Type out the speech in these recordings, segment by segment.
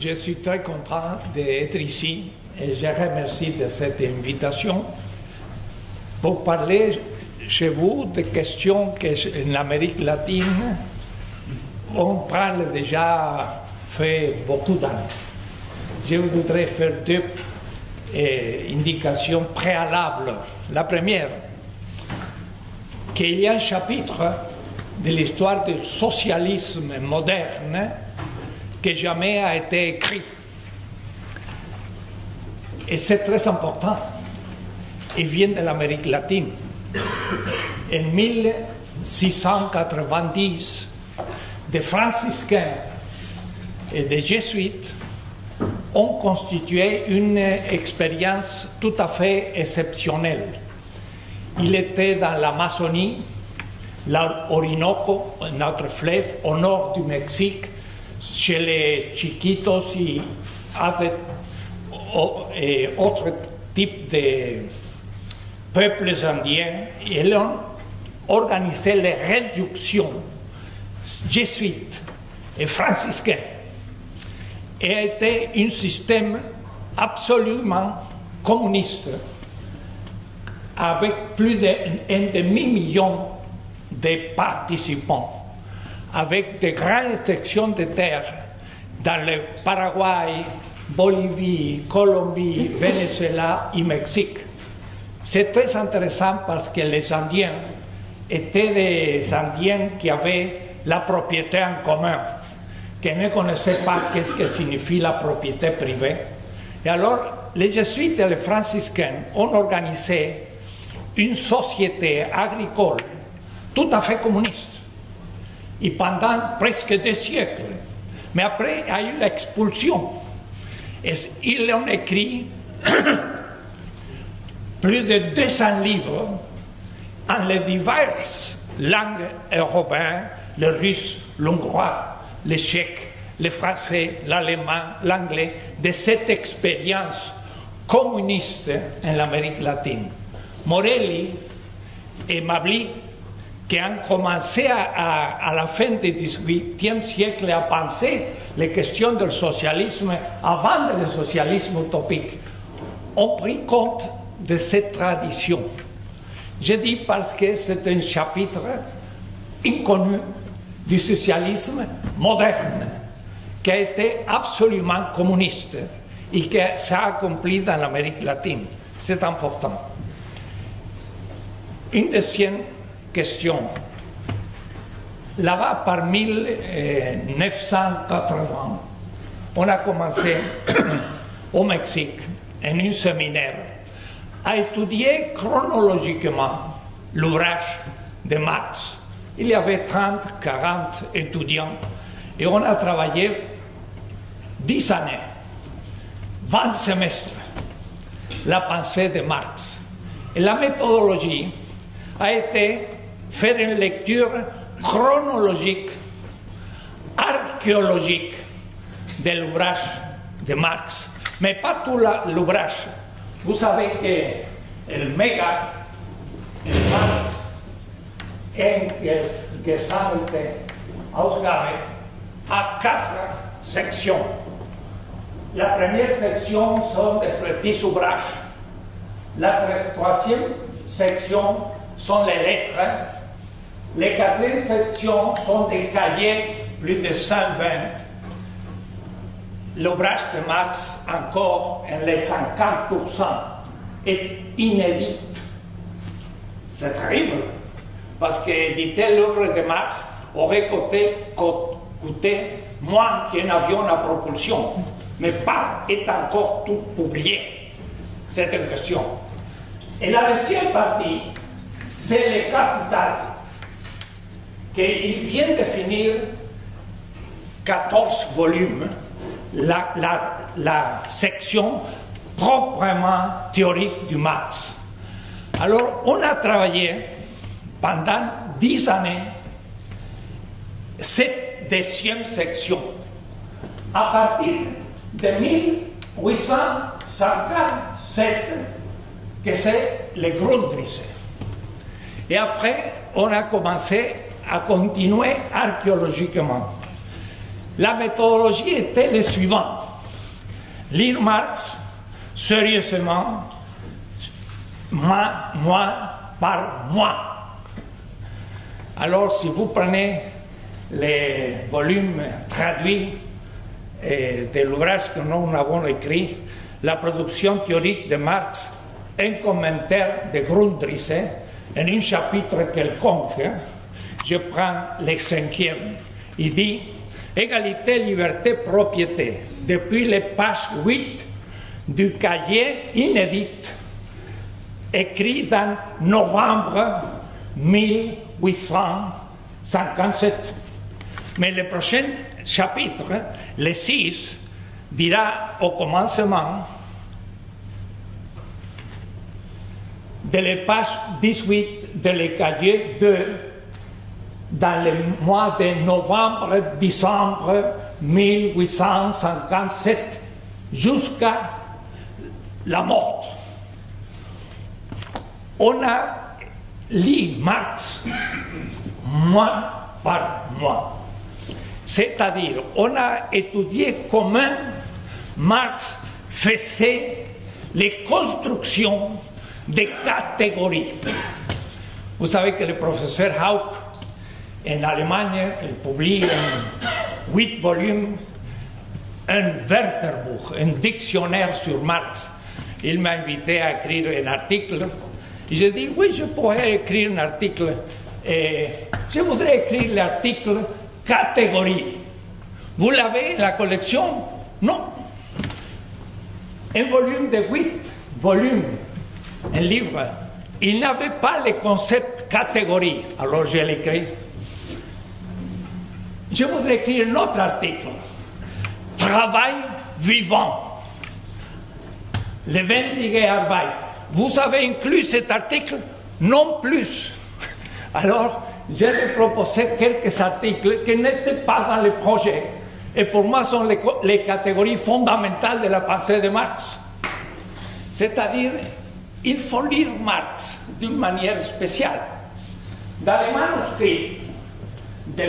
Je suis très content d'être ici et je remercie de cette invitation pour parler chez vous de questions qu'en Amérique latine, on parle déjà fait beaucoup d'années. Je voudrais faire deux indications préalables. La première, qu'il y a un chapitre de l'histoire du socialisme moderne qui jamais a été écrit. Et c'est très important. Il vient de l'Amérique latine. En 1690, des franciscains et des jésuites ont constitué une expérience tout à fait exceptionnelle. Il était dans l'Amazonie, l'Orinoco, notre fleuve, au nord du Mexique, chez les Chiquitos et autres types de peuples indiens. Ils ont organisé les réductions jésuites et franciscains. Et a été un système absolument communiste, avec plus d'un demi-million de participants, avec de grandes sections de terre dans le Paraguay, Bolivie, Colombie, Venezuela et Mexique. C'est très intéressant parce que les Indiens étaient des Indiens qui avaient la propriété en commun, qui ne connaissaient pas qu'est-ce que signifie la propriété privée. Et alors, les jésuites et les franciscains ont organisé une société agricole tout à fait communiste. Et pendant presque 2 siècles. Mais après, il y a eu l'expulsion. Et ils ont écrit plus de 200 livres en les diverses langues européennes, le russe, l'hongrois, le tchèque, le français, l'allemand, l'anglais, de cette expérience communiste en l'Amérique latine. Morelli et Mably, qui ont commencé à la fin du XVIIIe siècle à penser les questions du socialisme avant le socialisme utopique, ont pris compte de cette tradition. Je dis parce que c'est un chapitre inconnu du socialisme moderne, qui a été absolument communiste et qui s'est accompli dans l'Amérique latine. C'est important. Une deuxième question. Là-bas, par 1980, on a commencé au Mexique, en un séminaire, à étudier chronologiquement l'ouvrage de Marx. Il y avait 30, 40 étudiants et on a travaillé 10 années, 20 semestres, la pensée de Marx. Et la méthodologie a été faire une lecture chronologique, archéologique de l'ouvrage de Marx, mais pas tout l'ouvrage. Vous savez que le méga, el Marx, Engels, Gesammelte Ausgabe, a 4 sections. La première section sont des petits ouvrages. La troisième section sont les lettres. Les 4e sections sont des cahiers, plus de 120. L'ouvrage de Marx, encore, en les 50%, est inédit. C'est terrible, parce qu'éditer l'œuvre de Marx aurait coûté moins qu'un avion à propulsion, mais pas est encore tout publié. C'est une question. Et la deuxième partie, c'est le capital, qu'il vient de finir 14 volumes, la section proprement théorique du Marx. Alors, on a travaillé pendant 10 années cette deuxième section. À partir de 1857, que c'est le Grundrisse. Et après, on a commencé à continuer archéologiquement. La méthodologie était la suivante. lire Marx sérieusement, moi par moi. Alors, si vous prenez les volumes traduits de l'ouvrage que nous avons écrit, La production théorique de Marx, un commentaire de Grundrisse, en un chapitre quelconque, je prends le 5e, il dit « Égalité, liberté, propriété » depuis les pages 8 du cahier inédit, écrit dans novembre 1857. Mais le prochain chapitre, le 6, dira au commencement de la page 18 de le cahier 2, dans le mois de novembre-décembre 1857, jusqu'à la mort. On a lu Marx mois par mois. C'est-à-dire, on a étudié comment Marx faisait les constructions des catégories. Vous savez que le professeur Hauck, en Allemagne, il publie en 8 volumes un Wörterbuch, un dictionnaire sur Marx. Il m'a invité à écrire un article. Et j'ai dit, oui, je pourrais écrire un article. Et je voudrais écrire l'article catégorie. Vous l'avez, la collection? Non. Un volume de 8 volumes, un livre. Il n'avait pas le concept catégorie. Alors je l'écris. Je voudrais écrire un autre article. Travail vivant. Lebendige Arbeit. Vous avez inclus cet article? Non plus. Alors, j'ai proposé quelques articles qui n'étaient pas dans le projet. Et pour moi, sont les catégories fondamentales de la pensée de Marx. C'est-à-dire, il faut lire Marx d'une manière spéciale. Dans les manuscrits de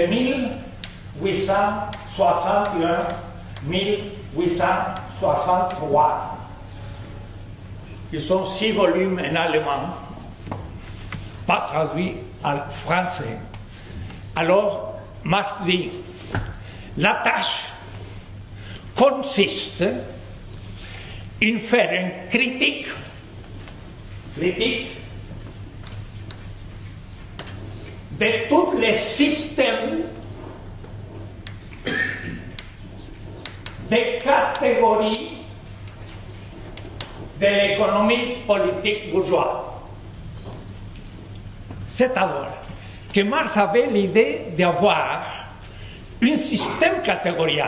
1861-1863, qui sont 6 volumes en allemand, pas traduits en français. Alors, Marx dit, la tâche consiste en faire une critique de tous les systèmes de catégories de l'économie politique bourgeoise. C'est-à-dire que Marx avait l'idée d'avoir un système catégorial.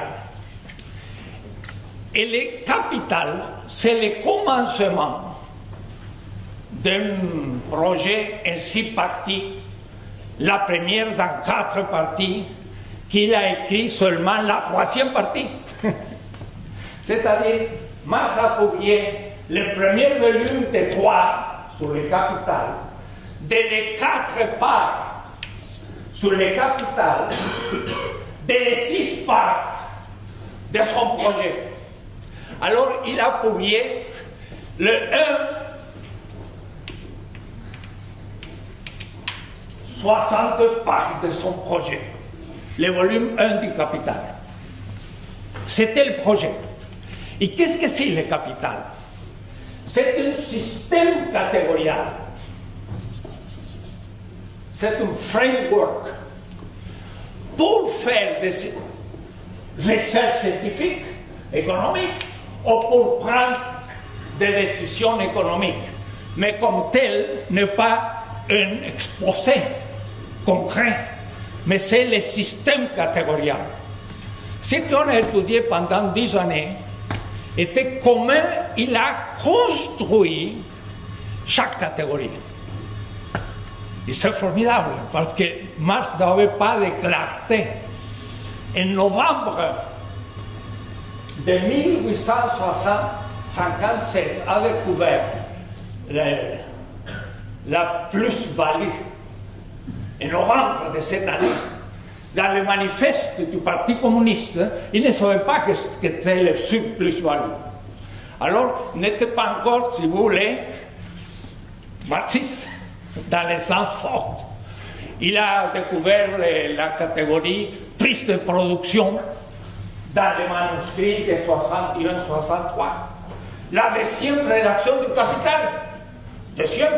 Et le capital, c'est le commencement d'un projet en 6 parties, la première dans 4 parties, qu'il a écrit seulement la 3e partie. C'est-à-dire, Marx a publié le premier volume de 3 sur le capital, de les 4 parts sur le capital, de les 6 parts de son projet. Alors, il a publié le 60 parts de son projet, le volume 1 du capital. C'était le projet. Et qu'est-ce que c'est le capital? C'est un système catégorial. C'est un framework pour faire des recherches scientifiques, économiques, ou pour prendre des décisions économiques. Mais comme tel, n'est pas un exposé concret, mais c'est le système catégorial. Ce qu'on a étudié pendant 10 années était comment il a construit chaque catégorie. Et c'est formidable, parce que Marx n'avait pas de clarté. En novembre de 1857, a découvert la plus-value. En novembre de cette année, dans le manifeste du Parti communiste, il ne savait pas que c'était le plus-value. Alors, il n'était pas encore, si vous voulez, marxiste, dans les sens forts. Il a découvert la catégorie prise de production dans les manuscrits de 61-63. La deuxième rédaction du Capital. Deuxième.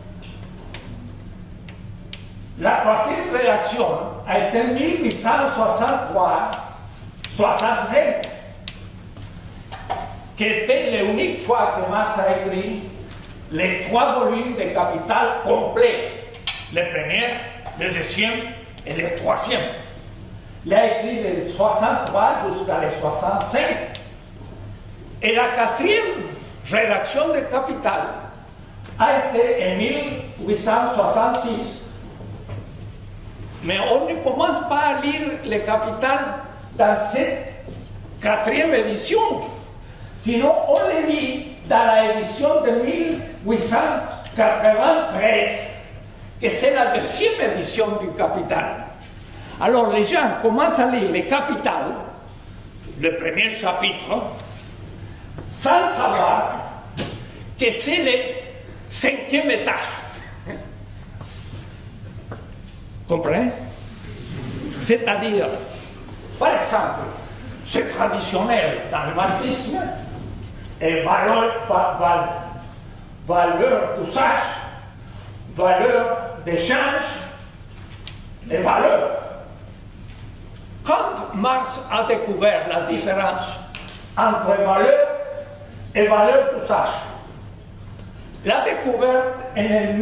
La troisième rédaction a été 1863-65, qui était l'unique fois que Marx a écrit les 3 volumes de Capital complets. Le premier, le deuxième et le troisième. Il a écrit de 63 jusqu'à les 65. Et la quatrième rédaction de Capital a été en 1866. Mais on ne commence pas à lire le Capital dans cette quatrième édition. Sinon, on le lit dans la édition de 1893, que c'est la deuxième édition du Capital. Alors les gens commencent à lire le Capital, le premier chapitre, sans savoir que c'est le 5e étage. Comprenez? C'est-à-dire, par exemple, c'est traditionnel dans le marxisme, et valeur d'usage, valeur d'échange et valeur. Quand Marx a découvert la différence entre valeur et valeur d'usage, l'a découverte en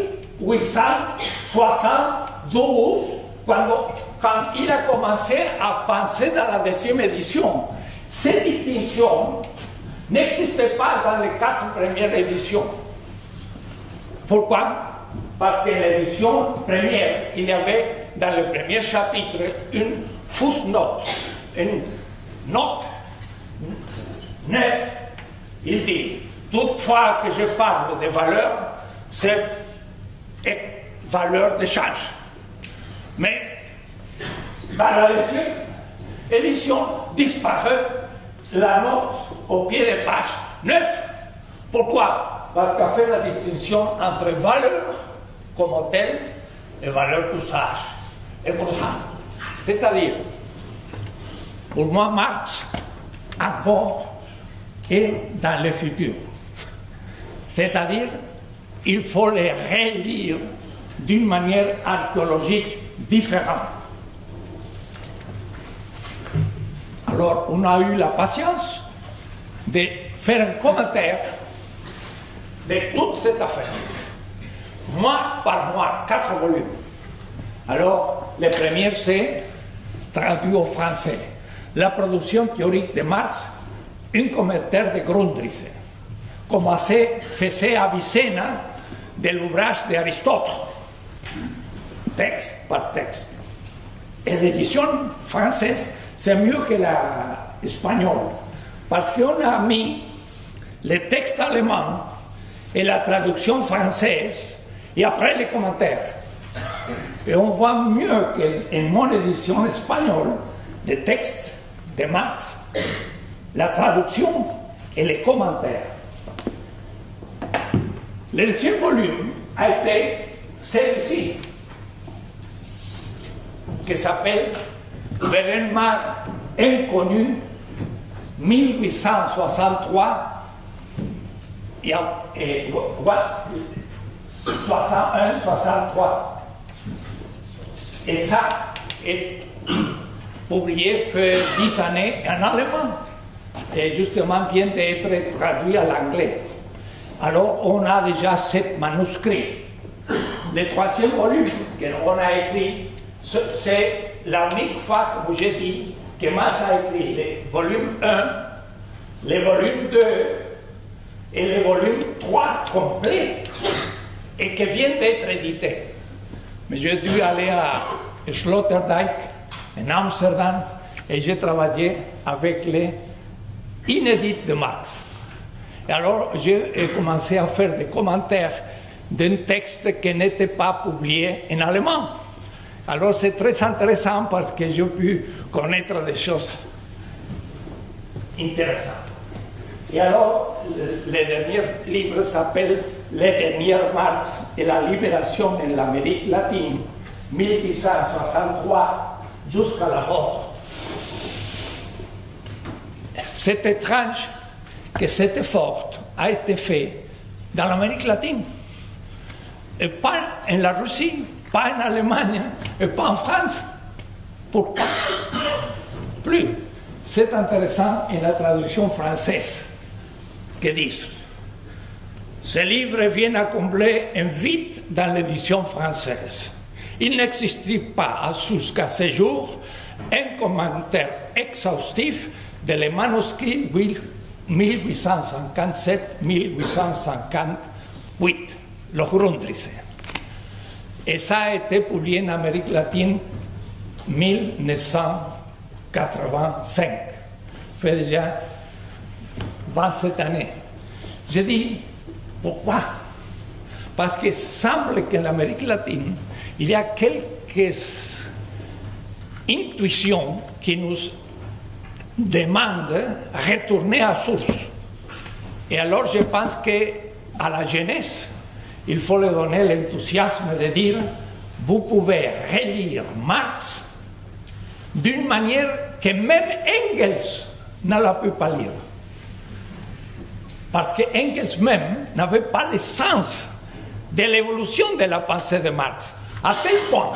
1872, quand il a commencé à penser dans la deuxième édition. Ces distinctions n'existaient pas dans les 4 premières éditions. Pourquoi? Parce que l'édition première, il y avait dans le premier chapitre une footnote, une note neuve. Il dit, toutefois que je parle de valeur, c'est valeur d'échange. Mais dans la deuxième édition disparaît la note au pied des pages 9. Pourquoi? Parce qu'elle fait la distinction entre valeur comme telle et valeur d'usage. Et pour ça, c'est-à-dire, pour moi, Marx encore est dans le futur. C'est-à-dire, il faut les relire d'une manière archéologique différente. Alors, on a eu la patience de faire un commentaire de toute cette affaire. Mois par mois, 4 volumes. Alors, le premier, c'est traduit au français. La production théorique de Marx, un commentaire de Grundrisse. Commencé, faisait Avicenne de l'ouvrage d'Aristote, texte par texte. Et l'édition française, c'est mieux que l'espagnole, parce qu'on a mis les textes allemands et la traduction française, et après les commentaires. Et on voit mieux qu'en mon édition espagnole, les textes de Marx, la traduction et les commentaires. Le deuxième volume a été celui-ci, qui s'appelle Berenmar inconnu, 1863 et 61-63. Et ça est publié fait 10 années en allemand et justement vient d'être traduit à l'anglais. Alors on a déjà 7 manuscrits. Le troisième volume qu'on a écrit, c'est l'unique fois, comme j'ai dit, que Marx a écrit le volume 1, le volume 2 et le volume 3 complet, et qui vient d'être édité. Mais j'ai dû aller à Sloterdijk, en Amsterdam, et j'ai travaillé avec les inédits de Marx. Et alors, j'ai commencé à faire des commentaires d'un texte qui n'était pas publié en allemand. Alors, c'est très intéressant parce que j'ai pu connaître des choses intéressantes. Et alors, le dernier livre s'appelle Les dernières marques de la libération en l'Amérique latine, 1863 jusqu'à la mort. C'est étrange que cet effort a été fait dans l'Amérique latine, et pas en la Russie, pas en Allemagne, et pas en France. Pourquoi? Plus. C'est intéressant en la traduction française qui dit ce livre vient à combler un vide dans l'édition française. Il n'existait pas jusqu'à ce jour un commentaire exhaustif de les manuscrits 1857-1858, le Grundrisse. Et ça a été publié en Amérique latine 1985. Fait déjà 27 années. Je dis, pourquoi? Parce qu'il semble qu'en Amérique latine, il y a quelques intuitions qui nous demandent de retourner à source. Et alors je pense qu'à la jeunesse, il faut leur donner l'enthousiasme de dire, vous pouvez relire Marx d'une manière que même Engels ne l'a pu pas lire. Parce que Engels même n'avait pas le sens de l'évolution de la pensée de Marx, à tel point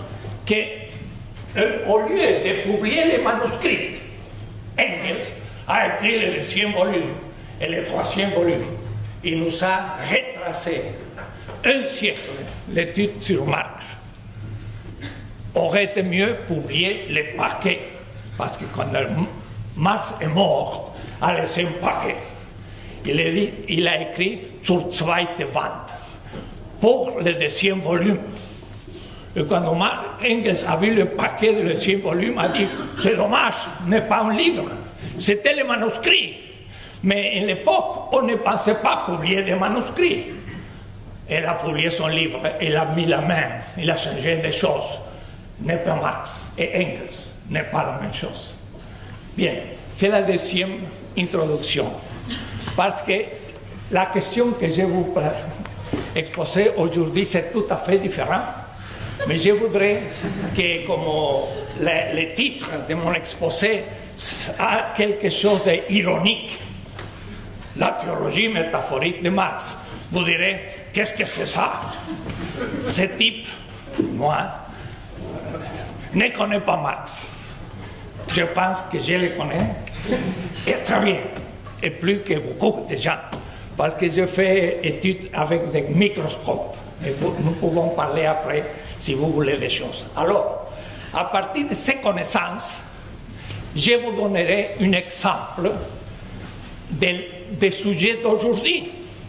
qu'au lieu de publier les manuscrits, Engels a écrit le 2e volume et le 3e volume. Il nous a retracé un siècle l'étude sur Marx. Aurait été mieux publier les paquets, parce que quand Marx est mort, a laissé un paquet. Il a écrit sur Zweite Wand pour le 2e volume. Et quand Engels a vu le paquet du 2e volume, a dit c'est dommage, n'est pas un livre, c'était le manuscrit. Mais à l'époque, on ne pensait pas publier des manuscrits. Elle a publié son livre, elle a mis la main, il a changé des choses. N'est pas Marx et Engels, n'est pas la même chose. Bien, c'est la 2e introduction. Parce que la question que je vous exposer aujourd'hui, c'est tout à fait différent. Mais je voudrais que, comme le titre de mon exposé a quelque chose d'ironique, la théologie métaphorique de Marx, vous direz, qu'est-ce que c'est ça? Ce type, moi, ne connaît pas Marx. Je pense que je le connais, et très bien, et plus que beaucoup de gens, parce que je fais études avec des microscopes, et nous pouvons parler après, si vous voulez, des choses. Alors, à partir de ces connaissances, je vous donnerai un exemple des sujets d'aujourd'hui.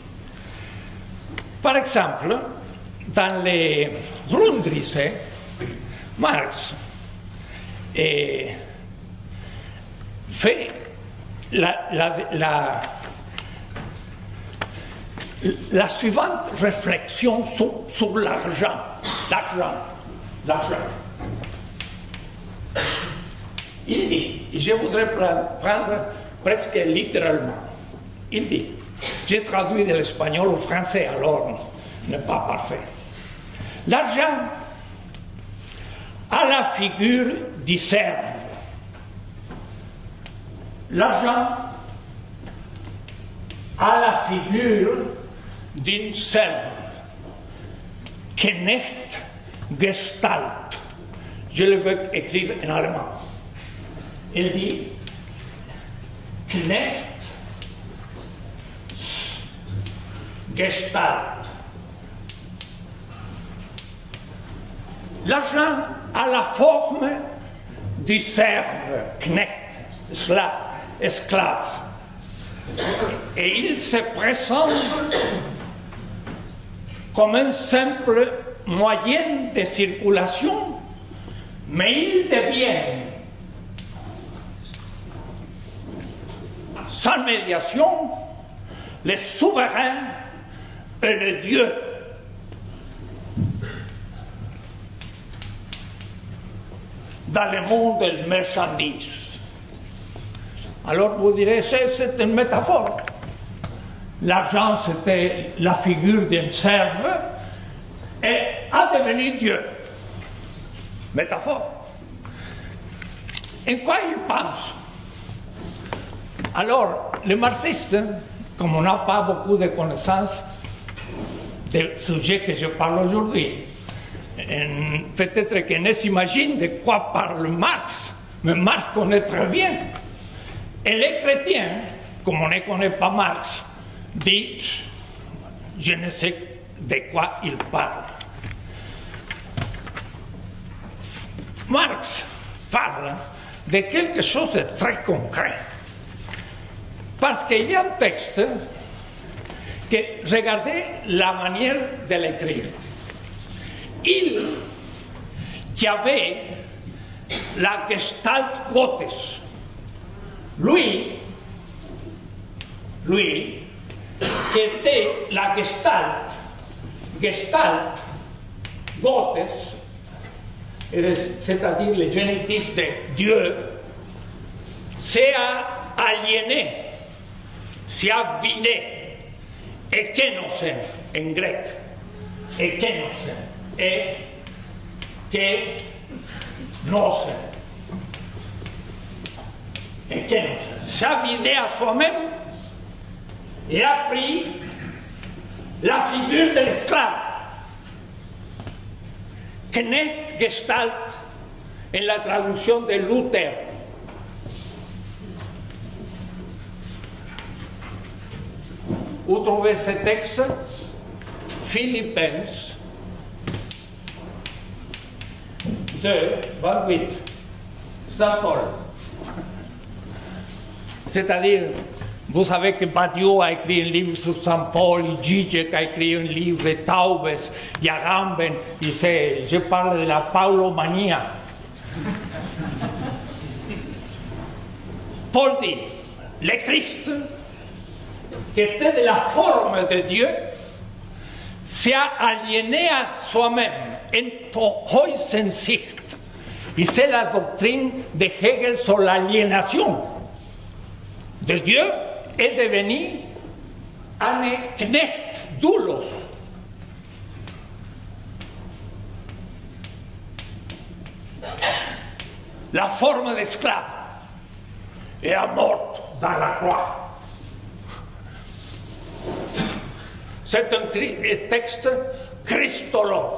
Par exemple, dans les Grundrisse, Marx fait la suivante réflexion sur l'argent. Il dit, et je voudrais prendre presque littéralement, il dit, j'ai traduit de l'espagnol au français, alors n'est pas parfait. L'argent a la figure du cerf. L'argent a la figure d'une cerf. Knecht Gestalt. Je le veux écrire en allemand. Il dit Knecht Gestalt. L'argent a la forme du cerf, Knecht, esclave. Et il se présente comme un simple moyen de circulation, mais il devient, sans médiation, le souverain et le Dieu. Dans le monde des marchandises. Alors vous direz, c'est une métaphore. L'argent, c'était la figure d'un serve et a devenu Dieu. Métaphore. En quoi il pense? Alors, les marxistes, comme on n'a pas beaucoup de connaissances du sujet que je parle aujourd'hui, peut-être qu'ils ne s'imaginent de quoi parle Marx, mais Marx connaît très bien. Et les chrétiens, comme on ne connaît pas Marx, disent, je ne sais de quoi il parle. Marx parle de quelque chose de très concret. Parce qu'il y a un texte que, regardez la manière de l'écrire. Il qui avait la Gestalt Gottes, lui qui était la Gestalt Gottes, c'est-à-dire le génitif de Dieu, s'est aliéné, s'est vidé, et kénosen en grec, et kénosen, et kénosen, et kénosen, s'est vidé à soi-même et a pris la figure de l'esclave. Knecht Gestalt en la traduction de Luther. Vous trouvez ce texte? Philippenses 2, 28. Saint Paul. C'est-à-dire, vous savez que Badiou a écrit un livre sur Saint Paul, Zizek a écrit un livre, Taubes, Yagamben, je parle de la Paulomania. Paul dit, le Christ, qui était de la forme de Dieu, s'est aliéné à soi-même, Enthäusensicht. Et c'est la doctrine de Hegel sur l'aliénation de Dieu est devenu un knecht doulos. La forme d'esclave et est morte dans la croix. C'est un texte christologue.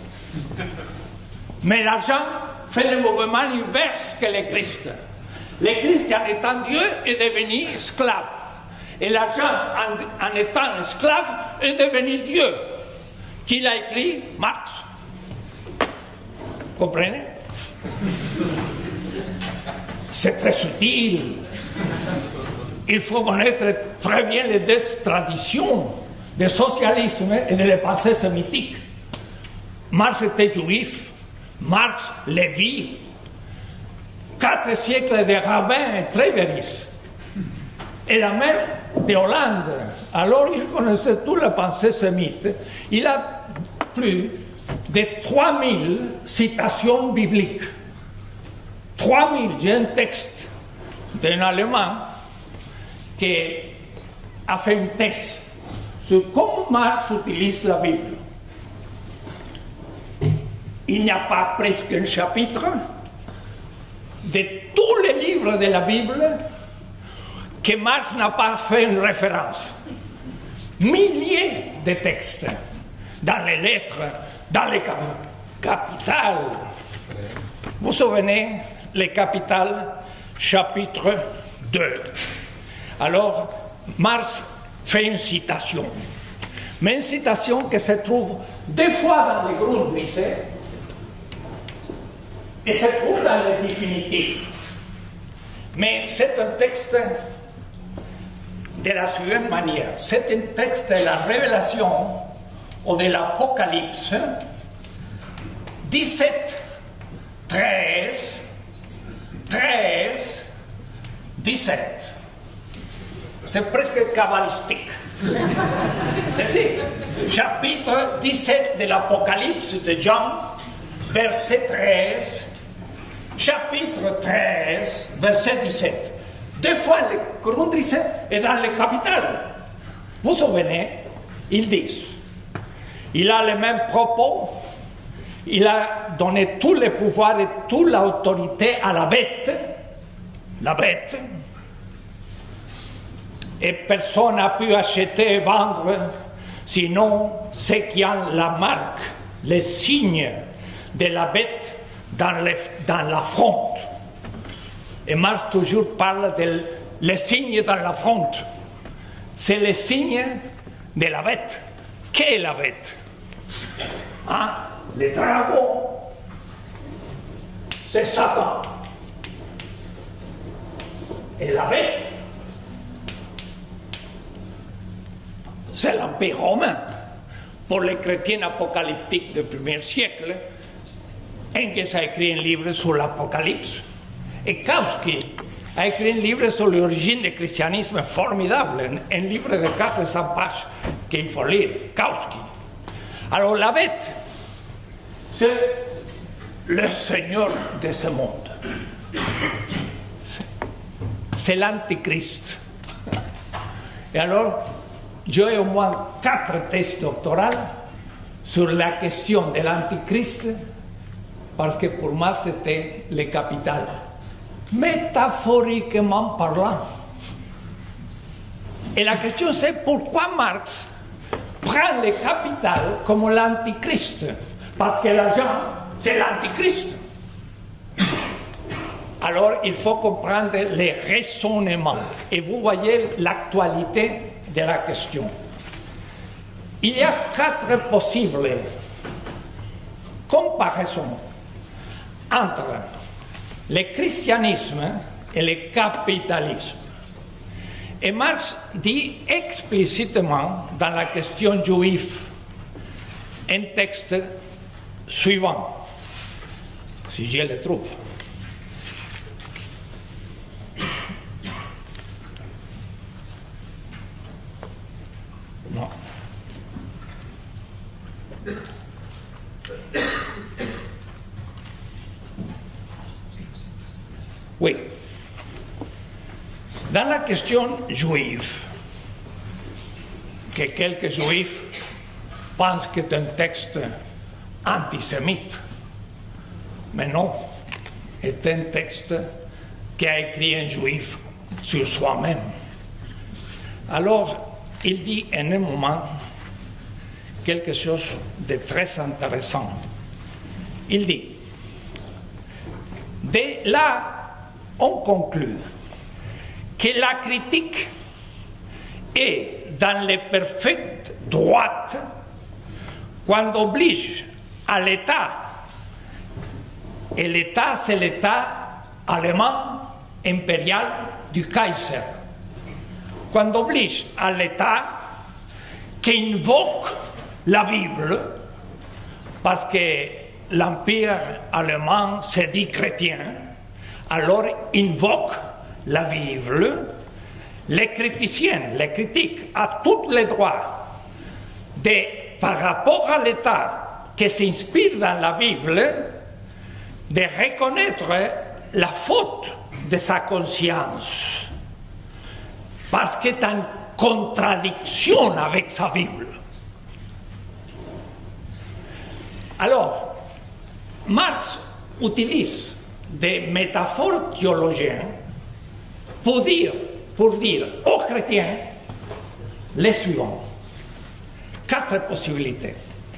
Mais l'argent fait le mouvement inverse que le Christ. Le Christ, en étant Dieu, est devenu esclave. Et l'argent, en étant esclave, est devenu Dieu. Qui l'a écrit? Marx. Comprenez? C'est très subtil. Il faut connaître très bien les deux traditions du socialisme et de la pensée sémitique. Marx était juif. Marx le vit. 4 siècles de rabbins et Tréveris. Et la mère de Hollande, alors il connaissait toute la pensée sémite. Il a plus de 3000 citations bibliques. 3000, j'ai un texte d'un Allemand qui a fait une thèse sur comment Marx utilise la Bible. Il n'y a pas presque un chapitre de tous les livres de la Bible que Marx n'a pas fait une référence. Milliers de textes, dans les lettres, dans les capitales. Vous vous souvenez, les capitales, chapitre 2. Alors, Marx fait une citation. Mais une citation qui se trouve des fois dans les Grundrisse et se trouve dans le définitif. Mais c'est un texte de la suivante manière. C'est un texte de la Révélation ou de l'Apocalypse 17, 13, 17. C'est presque kabbalistique. C'est ça. Chapitre 17 de l'Apocalypse de Jean, verset 13. Chapitre 13, verset 17. Deux fois, le Grundrisse est dans le capital. Vous vous souvenez, ils disent, il a les mêmes propos, il a donné tous les pouvoirs et toute l'autorité à la bête, et personne n'a pu acheter et vendre, sinon ceux qui ont la marque, les signes de la bête dans la fronte. Et Marx toujours parle de les signes dans la fronte. C'est les signes de la bête. Qu'est la bête? Hein? Le dragon, c'est Satan. Et la bête, c'est l'Empire romain. Pour les chrétiens apocalyptiques du 1er siècle, Engels a écrit un livre sur l'Apocalypse. Et Kautsky a écrit un livre sur l'origine du christianisme formidable, un livre de 400 pages qu'il faut lire, Kautsky. Alors la bête, c'est le Seigneur de ce monde. C'est l'Antichrist. Et alors, j'ai au moins 4 thèses doctorales sur la question de l'Antichrist, parce que pour moi, c'était le capital. Métaphoriquement parlant. Et la question, c'est pourquoi Marx prend le capital comme l'Antichrist? Parce que l'argent, c'est l'Antichrist. Alors, il faut comprendre les raisonnements. Et vous voyez l'actualité de la question. Il y a 4 possibles comparaisons entre le christianisme et le capitalisme. Et Marx dit explicitement dans la question juive un texte suivant, si je le trouve. Non. Oui. Dans la question juive, que quelques juifs pensent que c'est un texte antisémite, mais non, c'est un texte qu'a écrit un juif sur soi-même. Alors, il dit en un moment quelque chose de très intéressant. Il dit, de là, on conclut que la critique est dans les perfectes droites quand oblige à l'État, et l'État c'est l'État allemand impérial du Kaiser, quand oblige à l'État qui invoque la Bible, parce que l'Empire allemand se dit chrétien, alors invoque la Bible, les criticiens, les critiques à tous les droits par rapport à l'État qui s'inspire dans la Bible, de reconnaître la faute de sa conscience, parce qu'elle est en contradiction avec sa Bible. Alors, Marx utilise des métaphores théologiennes pour dire aux chrétiens les suivants. 4 possibilités.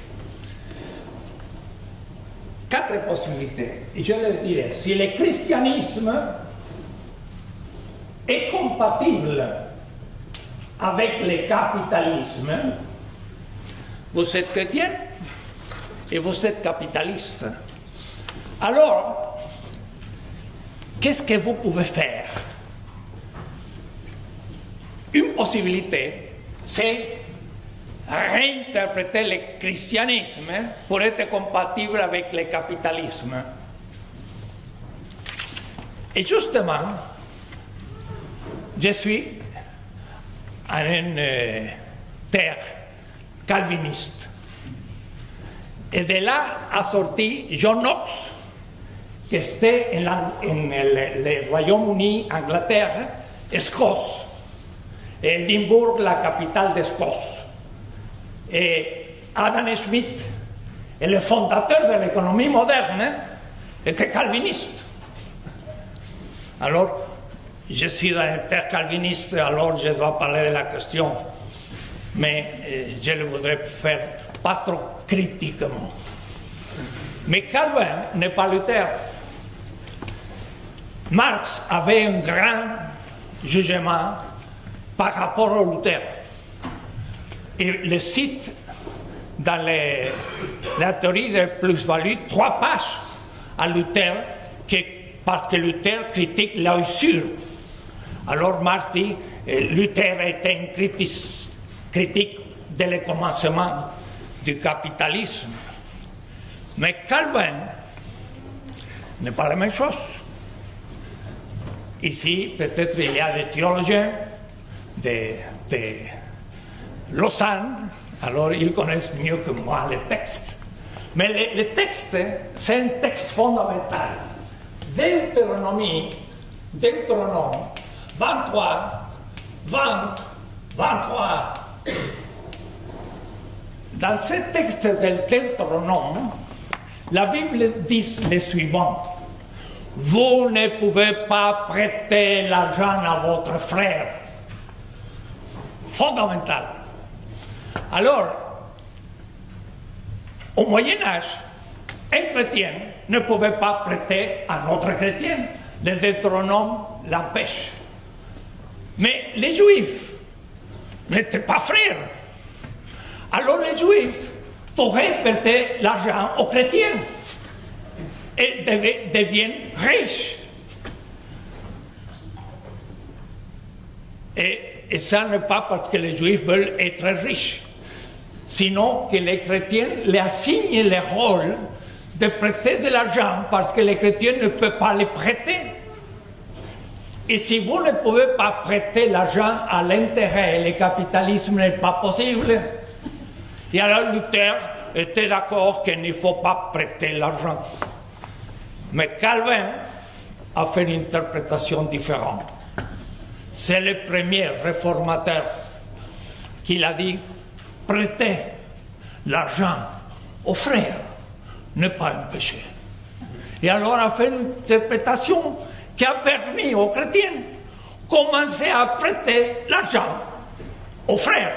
4 possibilités. Et je le dirais, si le christianisme est compatible avec le capitalisme, vous êtes chrétien et vous êtes capitaliste. Alors, qu'est-ce que vous pouvez faire? Une possibilité, c'est réinterpréter le christianisme pour être compatible avec le capitalisme. Et justement, je suis en une terre calviniste. Et de là a sorti John Knox, qui était en le Royaume-Uni, Angleterre, Écosse. Et Édimbourg, la capitale d'Écosse. Et Adam Smith, et le fondateur de l'économie moderne, était calviniste. Alors, je suis un terre calviniste, alors je dois parler de la question. Mais je le voudrais faire pas trop critiquement. Mais Calvin n'est pas Luther. Marx avait un grand jugement par rapport au Luther. Il le cite dans la théorie de plus-value 3 pages à Luther, parce que Luther critique la usure. Alors Marx dit Luther était un critique dès le commencement du capitalisme. Mais Calvin n'est pas la même chose. Ici, peut-être il y a des théologiens de Lausanne, alors ils connaissent mieux que moi les textes. Mais le texte, c'est un texte fondamental. Deutéronome 23, 20, 23. Dans ce texte del Deutéronome, la Bible dit le suivant. Vous ne pouvez pas prêter l'argent à votre frère. Fondamental. Alors, au Moyen-Âge, un chrétien ne pouvait pas prêter à un autre chrétien. Le Deutéronome l'empêche. Mais les Juifs n'étaient pas frères. Alors les Juifs pourraient prêter l'argent aux chrétiens et deviennent riches. Et ça n'est pas parce que les Juifs veulent être riches, sinon que les chrétiens les assignent le rôle de prêter de l'argent parce que les chrétiens ne peuvent pas les prêter. Et si vous ne pouvez pas prêter l'argent à l'intérêt, le capitalisme n'est pas possible. Et alors Luther était d'accord qu'il ne faut pas prêter l'argent. Mais Calvin a fait une interprétation différente. C'est le premier réformateur qui a dit prêter l'argent aux frères n'est pas un péché. Et alors a fait une interprétation qui a permis aux chrétiens de commencer à prêter l'argent aux frères.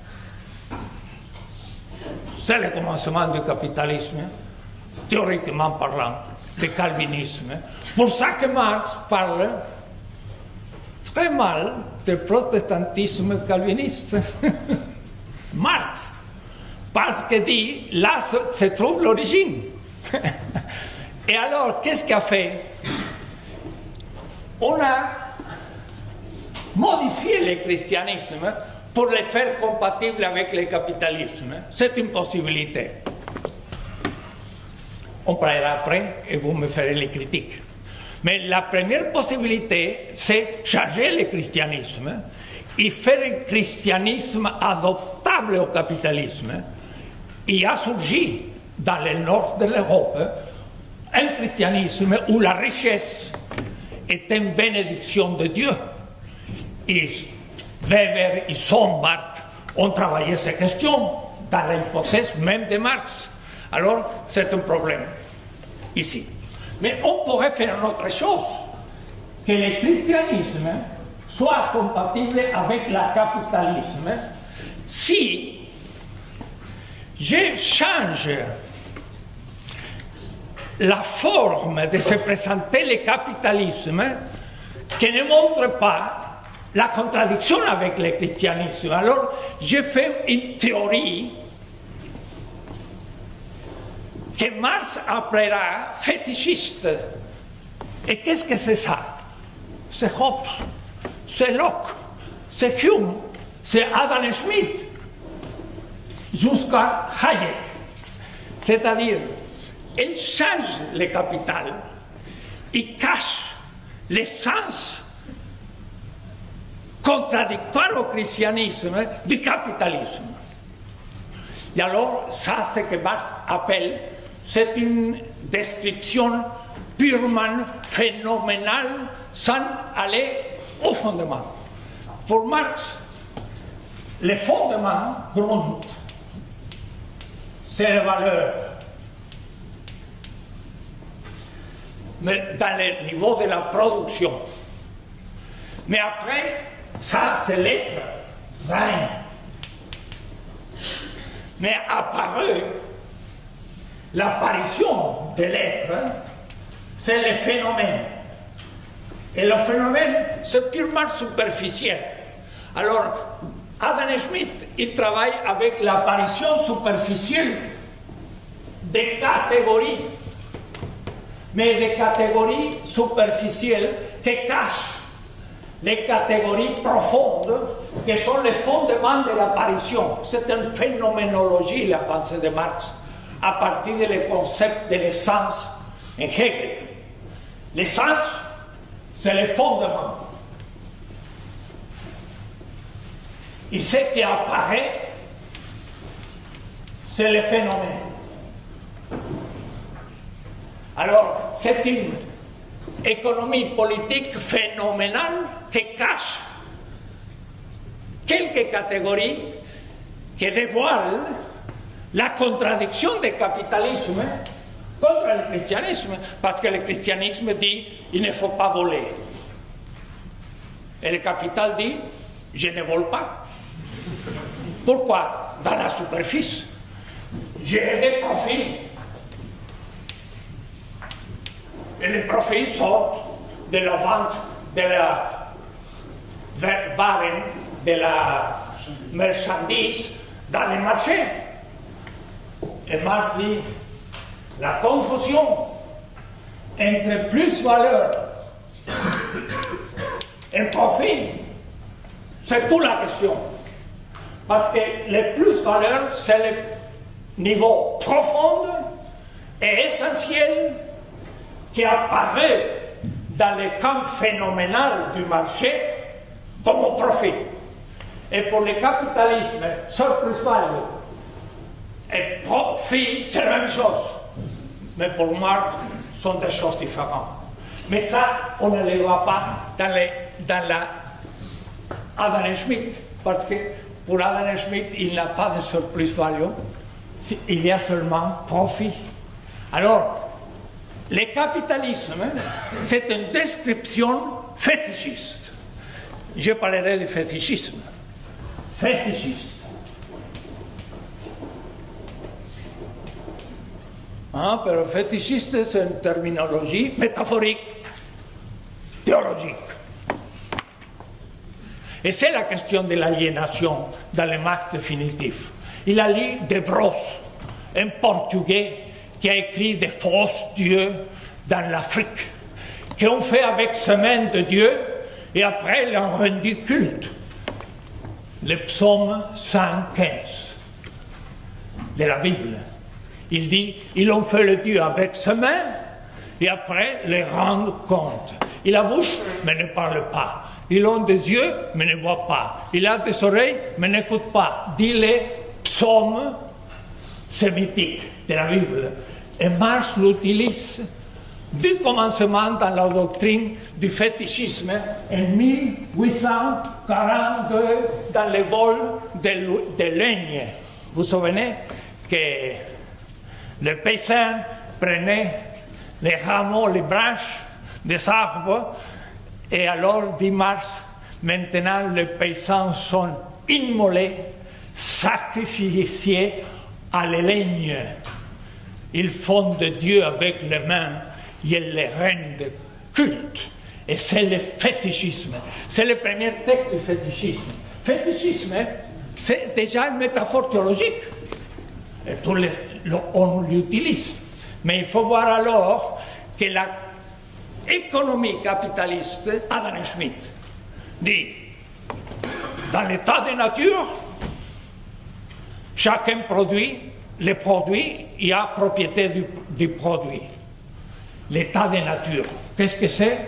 C'est le commencement du capitalisme, théoriquement parlant, du calvinisme. Pour ça que Marx parle très mal du protestantisme calviniste. Marx, parce qu'il dit, là se trouve l'origine. Et alors, qu'est-ce qu'il a fait? On a modifié le christianisme pour le faire compatible avec le capitalisme. C'est une possibilité. On parlera après et vous me ferez les critiques. Mais la première possibilité, c'est changer le christianisme et faire un christianisme adoptable au capitalisme. Il a surgi dans le nord de l'Europe un christianisme où la richesse est une bénédiction de Dieu. Et Weber et Sombart ont travaillé ces questions dans l'hypothèse même de Marx. Alors, c'est un problème ici. Mais on pourrait faire une autre chose, que le christianisme soit compatible avec le capitalisme si je change la forme de se présenter le capitalisme qui ne montre pas la contradiction avec le christianisme. Alors, je fais une théorie que Marx appellera fétichiste. Et qu'est-ce que c'est ça? C'est Hobbes, c'est Locke, c'est Hume, c'est Adam Smith, jusqu'à Hayek. C'est-à-dire, il change le capital, il cache l'essence contradictoire au christianisme du capitalisme. Et alors, ça, c'est ce que Marx appelle, c'est une description purement phénoménale sans aller au fondement. Pour Marx, les fondements, Grund, c'est les valeurs. Mais dans le niveau de la production. Mais après, ça, c'est l'être, sein. Mais apparu, l'apparition de l'être, c'est le phénomène. Et le phénomène, c'est purement superficiel. Alors, Adam Smith, il travaille avec l'apparition superficielle des catégories, mais des catégories superficielles qui cachent les catégories profondes qui sont les fondements de l'apparition. C'est une phénoménologie, la pensée de Marx, à partir des concepts de l'essence en Hegel. L'essence, c'est le fondement. Et ce qui apparaît, c'est le phénomène. Alors, c'est une économie politique phénoménale qui cache quelques catégories qui dévoilent la contradiction du capitalisme contre le christianisme, parce que le christianisme dit il ne faut pas voler. Et le capital dit je ne vole pas. Pourquoi? Dans la superficie, j'ai des profits. Et les profits sortent de la vente de la waren, de la marchandise dans les marchés. Et Marx dit la confusion entre plus-valeur et profit, c'est toute la question. Parce que le plus-valeur, c'est le niveau profond et essentiel qui apparaît dans le camp phénoménal du marché comme profit. Et pour le capitalisme, surplus-value et profit, c'est la même chose. Mais pour Marx, ce sont des choses différentes. Mais ça, on ne les voit pas dans la Adam Smith, parce que pour Adam Smith, il n'a pas de surplus-value, il y a seulement profit. Alors, le capitalisme, c'est une description fétichiste. Je parlerai de fétichisme. Fétichiste. Ah, mais fétichiste, c'est une terminologie métaphorique, théologique. Et c'est la question de l'aliénation dans le Marx définitif. Il a lu De Bros, un Portugais qui a écrit des fausses dieux dans l'Afrique, qui ont fait avec semaine de Dieu et après l'ont rendu culte. Le psaume 115 de la Bible. Il dit, ils ont fait le Dieu avec ses mains et après les rendent compte. Il a bouche, mais ne parle pas. Ils ont des yeux, mais ne voient pas. Il a des oreilles, mais n'écoute pas. Dit les psaumes sémitiques de la Bible. Et Marx l'utilise du commencement dans la doctrine du fétichisme en 1842 dans le vol de Laigne. Vous vous souvenez que les paysans prenaient les rameaux, les branches des arbres, et alors, dit Marx, maintenant les paysans sont immolés, sacrifiés à la ligne. Ils font de Dieu avec les mains et ils les rendent culte. Et c'est le fétichisme. C'est le premier texte du fétichisme. Fétichisme, c'est déjà une métaphore théologique. Et on l'utilise. Mais il faut voir alors que l'économie capitaliste, Adam Smith, dit, dans l'état de nature, chacun produit, le produit, il y a propriété du produit. L'état de nature, qu'est-ce que c'est?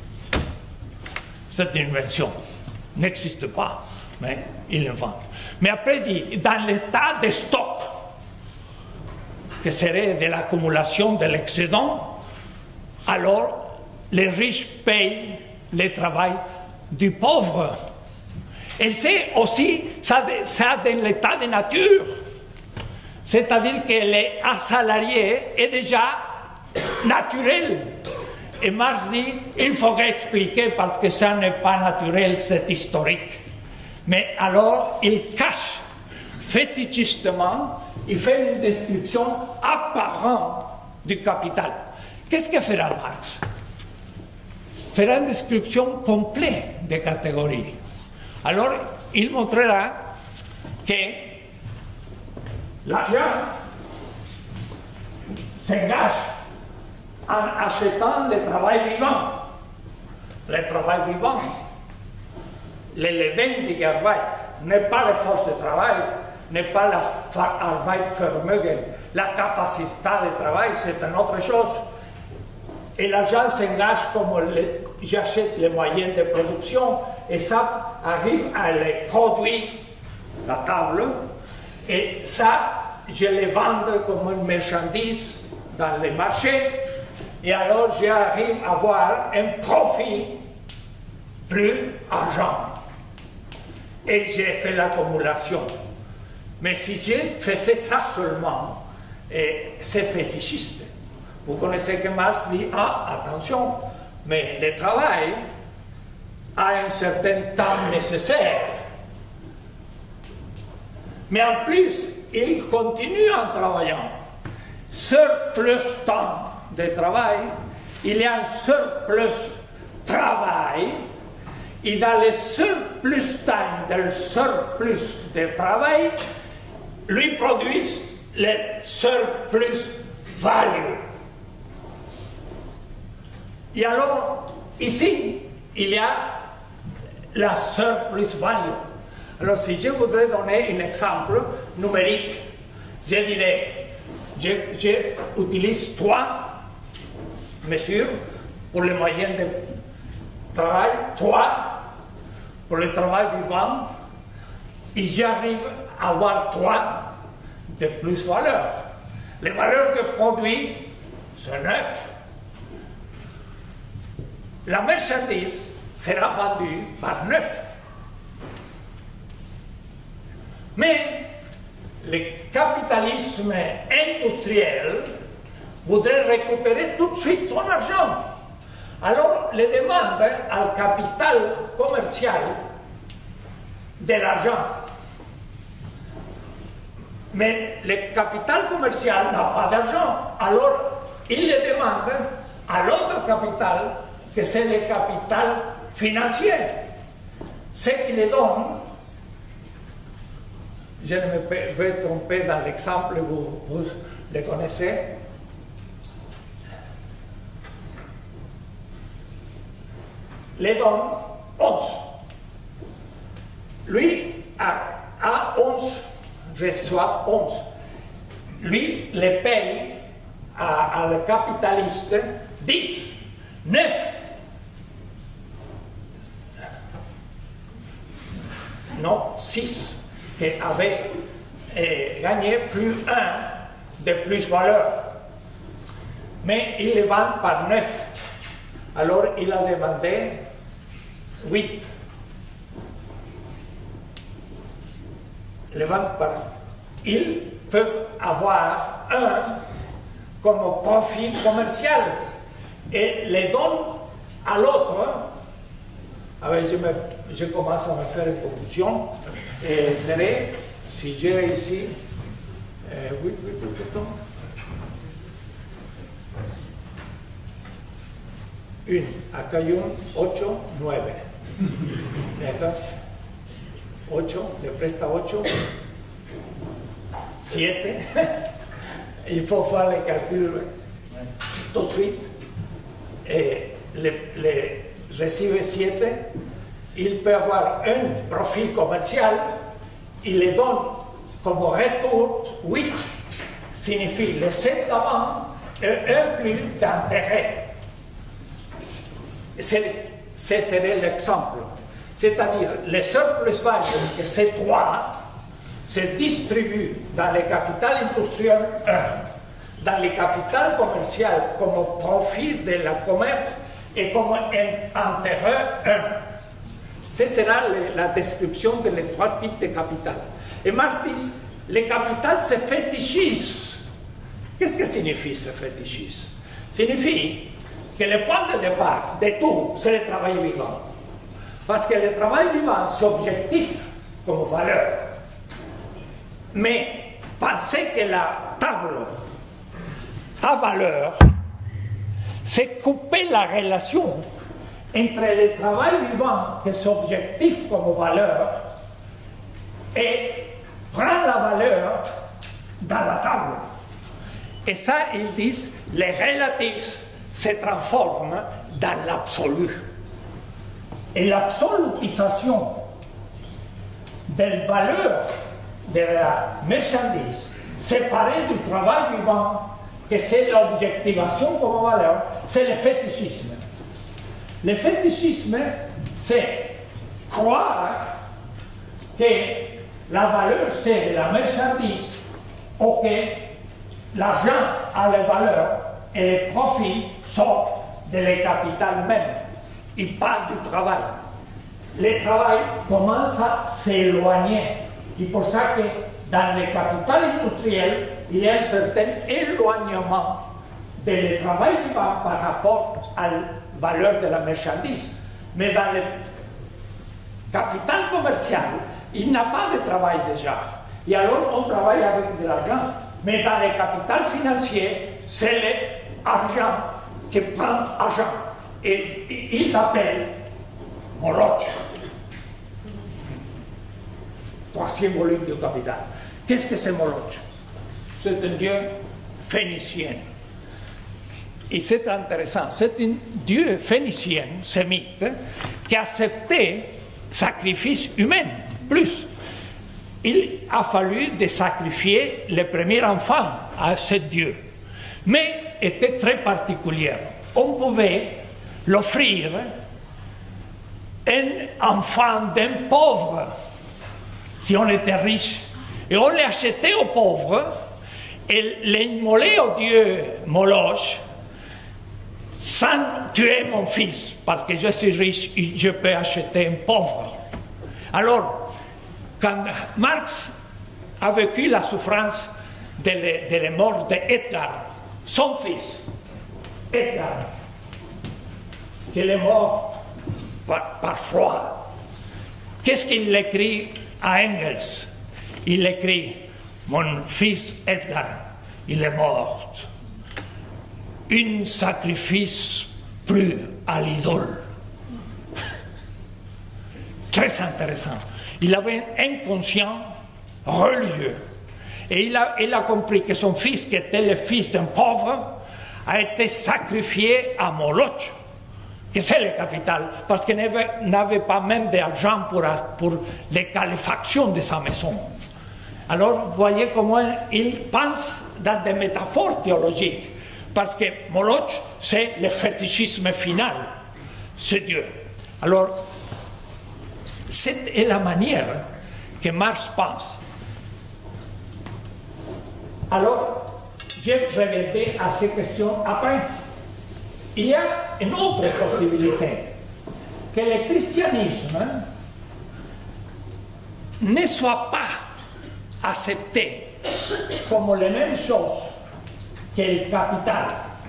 Cette invention n'existe pas, mais il l'invente. Mais après, il dit, dans l'état de stock, que serait de l'accumulation de l'excédent, alors les riches payent le travail du pauvre. Et c'est aussi ça dans l'état de nature. C'est-à-dire que les assalariés est déjà naturel. Et Marx dit, il faudrait expliquer parce que ça n'est pas naturel, c'est historique. Mais alors, il cache fétichistement, il fait une description apparente du capital. Qu'est-ce que fera Marx? Fera une description complète des catégories. Alors, il montrera que l'argent s'engage en achetant le travail vivant. Le travail vivant, le lebendige Arbeit, n'est pas la force de travail, n'est pas la Arbeitsvermögen, la capacité de travail, c'est une autre chose. Et l'argent s'engage comme j'achète les moyens de production et ça arrive à les produire, la table, et ça, je les vends comme une marchandise dans les marchés et alors j'arrive à avoir un profit plus argent. Et j'ai fait l'accumulation. Mais si je faisais ça seulement, c'est fétichiste. Vous connaissez que Marx dit, attention, mais le travail a un certain temps nécessaire. Mais en plus, il continue en travaillant. Surplus temps de travail, il y a un surplus travail, et dans le surplus temps, dans le surplus de travail, lui produisent le surplus value. Et alors, ici, il y a la surplus value. Alors, si je voudrais donner un exemple numérique, je dirais, j'utilise 3 mesures pour les moyens de travail, 3 pour le travail vivant, et j'arrive à avoir 3 de plus valeur. Les valeurs que produit, c'est 9. La marchandise sera vendue par 9. Mais le capitalisme industriel voudrait récupérer tout de suite son argent. Alors, il demande au capital commercial de l'argent. Mais le capital commercial n'a pas d'argent. Alors, il le demande à l'autre capital, que c'est le capital financier. Ce qu'il le donne, je ne me vais tromper dans l'exemple, vous le connaissez. Les donne 11. Lui a 11, reçoit 11. Lui le paye à le capitaliste 10, 9. Non, 6, qui avait gagné plus 1 de plus valeur. Mais il le vend par 9. Alors il a demandé 8. Le vend par. Ils peuvent avoir 1 comme profit commercial et les donnent à l'autre. Alors je commence à me faire une confusion. Et serait, si j'ai ici, oui, une, acá hay un 8, 9. D'accord? 8, le presta 8, 7. Il faut faire les calculs tout de suite. Et le recibe 7. Il peut avoir un profit commercial, il le donne comme retour 8, signifie le 7 avant et un plus d'intérêt. Ce serait l'exemple. C'est-à-dire, le surplus value, que c'est 3, se distribue dans le capital industriel 1, dans le capital commercial comme profit de la commerce et comme un intérêt 1. Ce sera la description des trois types de capital. Et Marx dit, le capital se fétichise. Qu'est-ce que signifie ce fétichisme? Signifie que le point de départ de tout, c'est le travail vivant. Parce que le travail vivant, c'est objectif comme valeur. Mais pensez que la table à valeur, c'est couper la relation entre le travail vivant, qui est objectif comme valeur, et prendre la valeur dans la table. Et ça, ils disent, les relatifs se transforment dans l'absolu. Et l'absolutisation des valeurs de la marchandise séparée du travail vivant, que c'est l'objectivation comme valeur, c'est le fétichisme. Le fétichisme, c'est croire que la valeur, c'est de la marchandise, ou que l'argent a la valeur et les profits sortent de le capital même, et pas du travail. Le travail commence à s'éloigner. C'est pour ça que dans le capital industriel, il y a un certain éloignement du travail vivant par rapport à la valeur de la marchandise. Mais dans le capital commercial, il n'y a pas de travail déjà. Et alors, on travaille avec de l'argent. Mais dans le capital financier, c'est l'argent qui prend argent. Et il l'appelle Moloch. Troisième volume du capital. Qu'est-ce que c'est Moloch? C'est un dieu phénicien. Et c'est intéressant, c'est un dieu phénicien, sémite, qui acceptait sacrifice humain. Plus, il a fallu de sacrifier le premier enfant à ce dieu. Mais était très particulier. On pouvait l'offrir un enfant d'un pauvre, si on était riche. Et on l'achetait aux pauvres et l'immolait au dieu Moloch sans tuer mon fils, parce que je suis riche et je peux acheter un pauvre. Alors, quand Marx a vécu la souffrance de la mort d'Edgar, son fils, Edgar, qui est mort par froid, qu'est-ce qu'il écrit à Engels? Il écrit, mon fils Edgar, il est mort. Un sacrifice plus à l'idole. Très intéressant. Il avait un inconscient religieux. Et il a compris que son fils, qui était le fils d'un pauvre, a été sacrifié à Moloch, que c'est le capital, parce qu'il n'avait pas même d'argent pour les calefactions de sa maison. Alors, vous voyez comment il pense dans des métaphores théologiques, parce que Moloch, c'est le fétichisme final, c'est Dieu. Alors, cette est la manière que Marx pense. Alors, je reviendrai à ces questions après. Il y a une autre possibilité, que le christianisme ne soit pas accepté comme la même chose que le capital.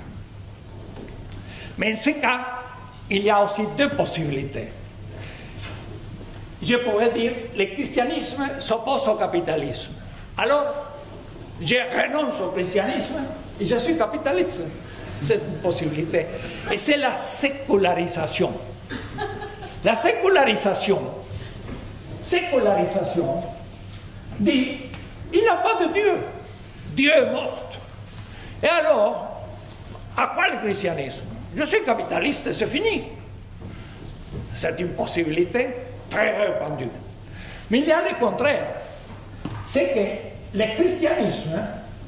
Mais en ce cas, il y a aussi deux possibilités. Je pourrais dire que le christianisme s'oppose au capitalisme. Alors, je renonce au christianisme et je suis capitaliste. C'est une possibilité. Et c'est la sécularisation. La sécularisation dit, il n'y a pas de Dieu. Dieu est mort. Et alors, à quoi le christianisme? Je suis capitaliste, c'est fini. C'est une possibilité très répandue. Mais il y a le contraire. C'est que le christianisme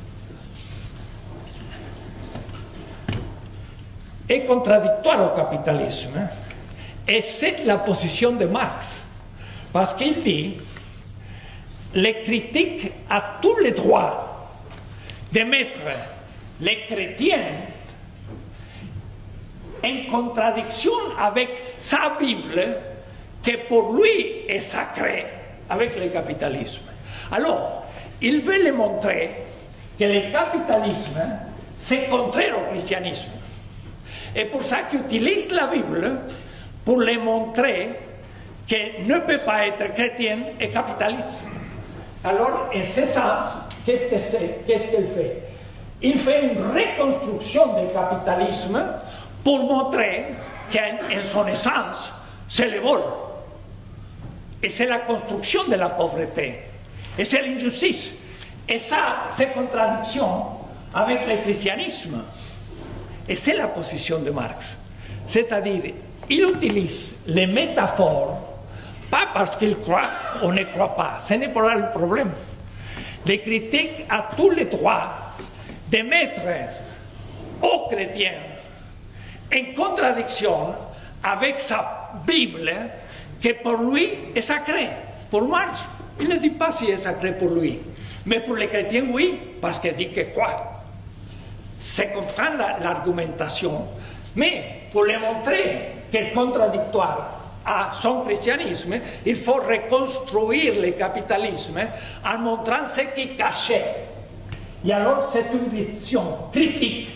est contradictoire au capitalisme. Et c'est la position de Marx. Parce qu'il dit, les critiques à tous les droits de mettre les chrétiens en contradiction avec sa Bible, que pour lui est sacré avec le capitalisme. Alors, il veut le montrer que le capitalisme, c'est contraire au christianisme. Et pour ça qu'il utilise la Bible pour le montrer qu'il ne peut pas être chrétien et capitaliste. Alors, en ce sens, qu'est-ce qu'il fait? Il fait une reconstruction du capitalisme pour montrer qu'en son essence, c'est le vol. Et c'est la construction de la pauvreté. Et c'est l'injustice. Et ça, c'est contradiction avec le christianisme. Et c'est la position de Marx. C'est-à-dire, il utilise les métaphores, pas parce qu'il croit ou ne croit pas. Ce n'est pas là le problème. Les critiques a tous les droits de mettre aux chrétiens en contradiction avec sa Bible, qui pour lui est sacrée. Pour Marx, il ne dit pas si est sacré pour lui. Mais pour les chrétiens, oui, parce qu'il dit qu'il croit. C'est comprendre l'argumentation. Mais pour le montrer qu'est contradictoire à son christianisme, il faut reconstruire le capitalisme en montrant ce qui cachait. Et alors, c'est une vision critique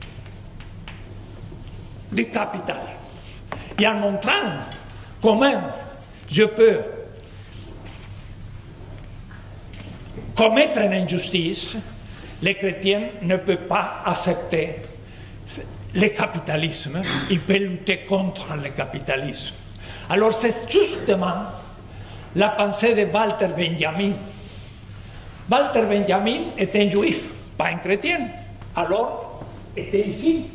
du capital. Et en montrant comment je peux commettre une injustice, les chrétiens ne peuvent pas accepter le capitalisme, ils peuvent lutter contre le capitalisme. Alors c'est justement la pensée de Walter Benjamin. Walter Benjamin était un juif, pas un chrétien, alors était ici.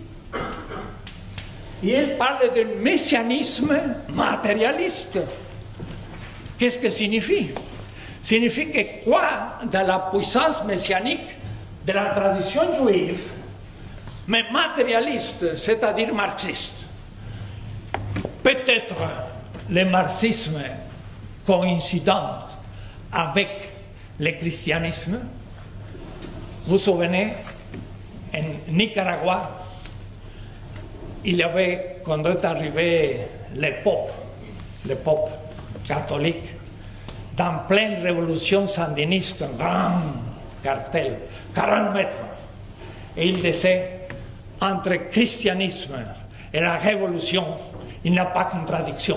Et il parle d'un messianisme matérialiste. Qu'est-ce que signifie? Signifie qu'il croit dans la puissance messianique de la tradition juive, mais matérialiste, c'est-à-dire marxiste. Peut-être le marxisme coïncident avec le christianisme. Vous vous souvenez, en Nicaragua, il y avait, quand est arrivé le pope catholique, dans pleine révolution sandiniste, un grand cartel, 40 mètres. Et il disait, entre christianisme et la révolution, il n'y a pas de contradiction.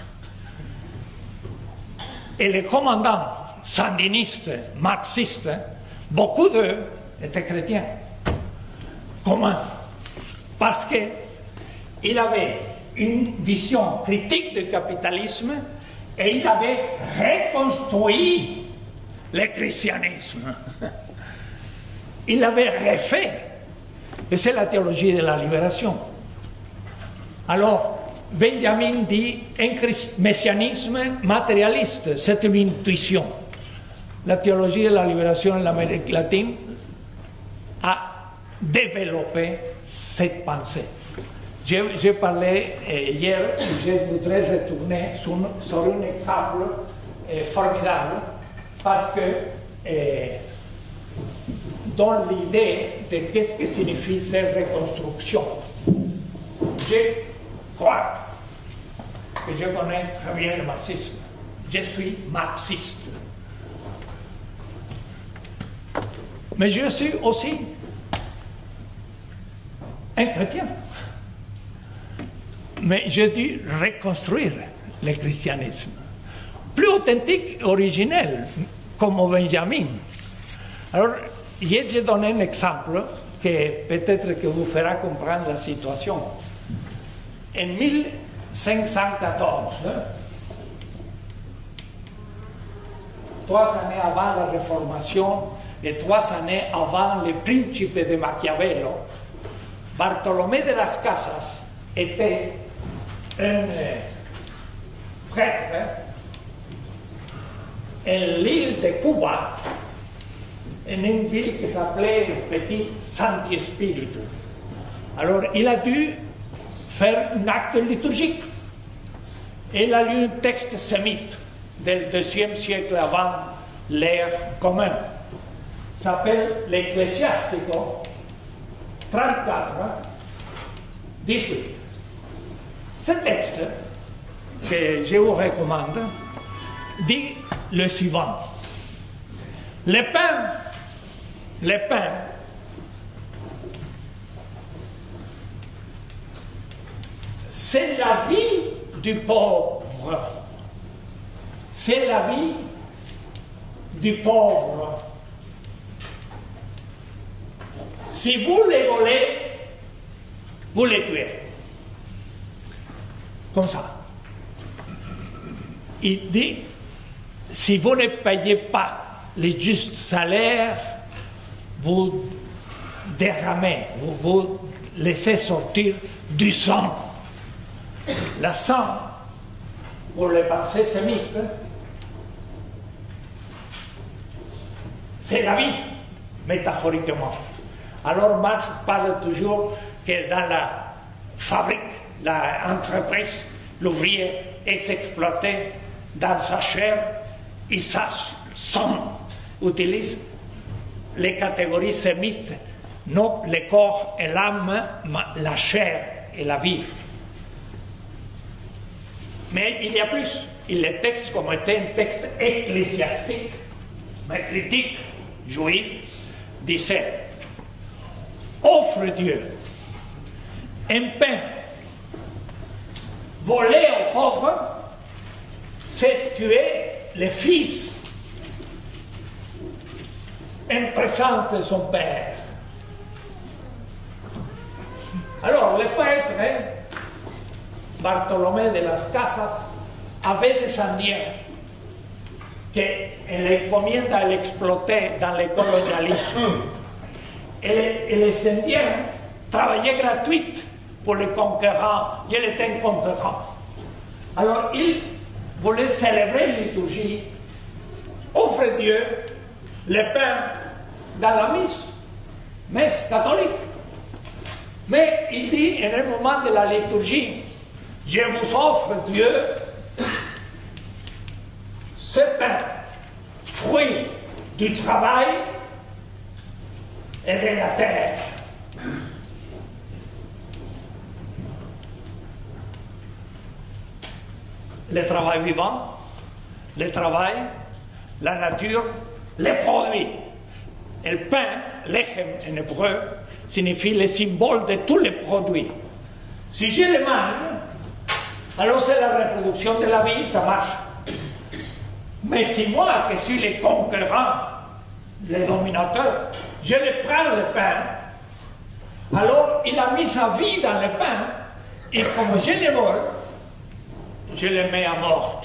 Et les commandants sandinistes, marxistes, beaucoup d'eux étaient chrétiens. Comment? Parce qu'il avait une vision critique du capitalisme et il avait reconstruit le christianisme. Il l'avait refait. Et c'est la théologie de la libération. Alors, Benjamin dit un messianisme matérialiste, c'est une intuition. La théologie de la libération en Amérique latine a développé cette pensée. J'ai parlé hier, je voudrais retourner sur un exemple formidable, parce que dans l'idée de qu'est-ce que signifie cette reconstruction, je crois que je connais très bien le marxisme. Je suis marxiste. Mais je suis aussi un chrétien. Mais je dis reconstruire le christianisme. Plus authentique, originel, comme Benjamin. Alors, hier, j'ai donné un exemple que peut-être que vous fera comprendre la situation. En 1514, 3 années avant la Réformation et 3 années avant le Principe de Machiavello, Bartolomé de las Casas était un prêtre en l'île de Cuba, en une ville qui s'appelait Petit Santi Spiritu. Alors, il a dû faire un acte liturgique. Il a lu un texte sémite del IIe siècle avant l'ère commune. S'appelle l'Ecclesiastico 34, 18. Ce texte que je vous recommande dit le suivant. Le pain, c'est la vie du pauvre. C'est la vie du pauvre. Si vous les volez, vous les tuez. Comme ça. Il dit, si vous ne payez pas les justes salaires, vous déramez, vous laissez sortir du sang. Le sang, pour les pensées sémites, c'est la vie, métaphoriquement. Alors Marx parle toujours que dans la fabrique, l'entreprise, l'ouvrier est exploité dans sa chair et sa sang. Utilise les catégories sémites, non le corps et l'âme, mais la chair et la vie. Mais il y a plus. Le texte, comme était un texte ecclésiastique, mais critique, juif, disait: offre Dieu un pain volé aux pauvres, c'est tuer le fils en présence de son père. Alors, le prêtre Bartolomé de las Casas avait des Indiens qu'il comienza à l'exploiter dans le colonialisme. Et les Indiens travaillaient gratuitement pour les conquérants. Il était un conquérant. Alors, il voulait célébrer la liturgie, offre Dieu le pain dans la messe catholique. Mais il dit, en un moment de la liturgie, je vous offre Dieu ce pain, fruit du travail et de la terre. Le travail vivant, le travail, la nature, les produits. Et le pain, lechem en hébreu, signifie le symbole de tous les produits. Si je les mange, alors c'est la reproduction de la vie, ça marche. Mais si moi, que suis le conquérant, le dominateur, je le prends le pain, alors il a mis sa vie dans le pain, et comme je le vole, je le mets à mort.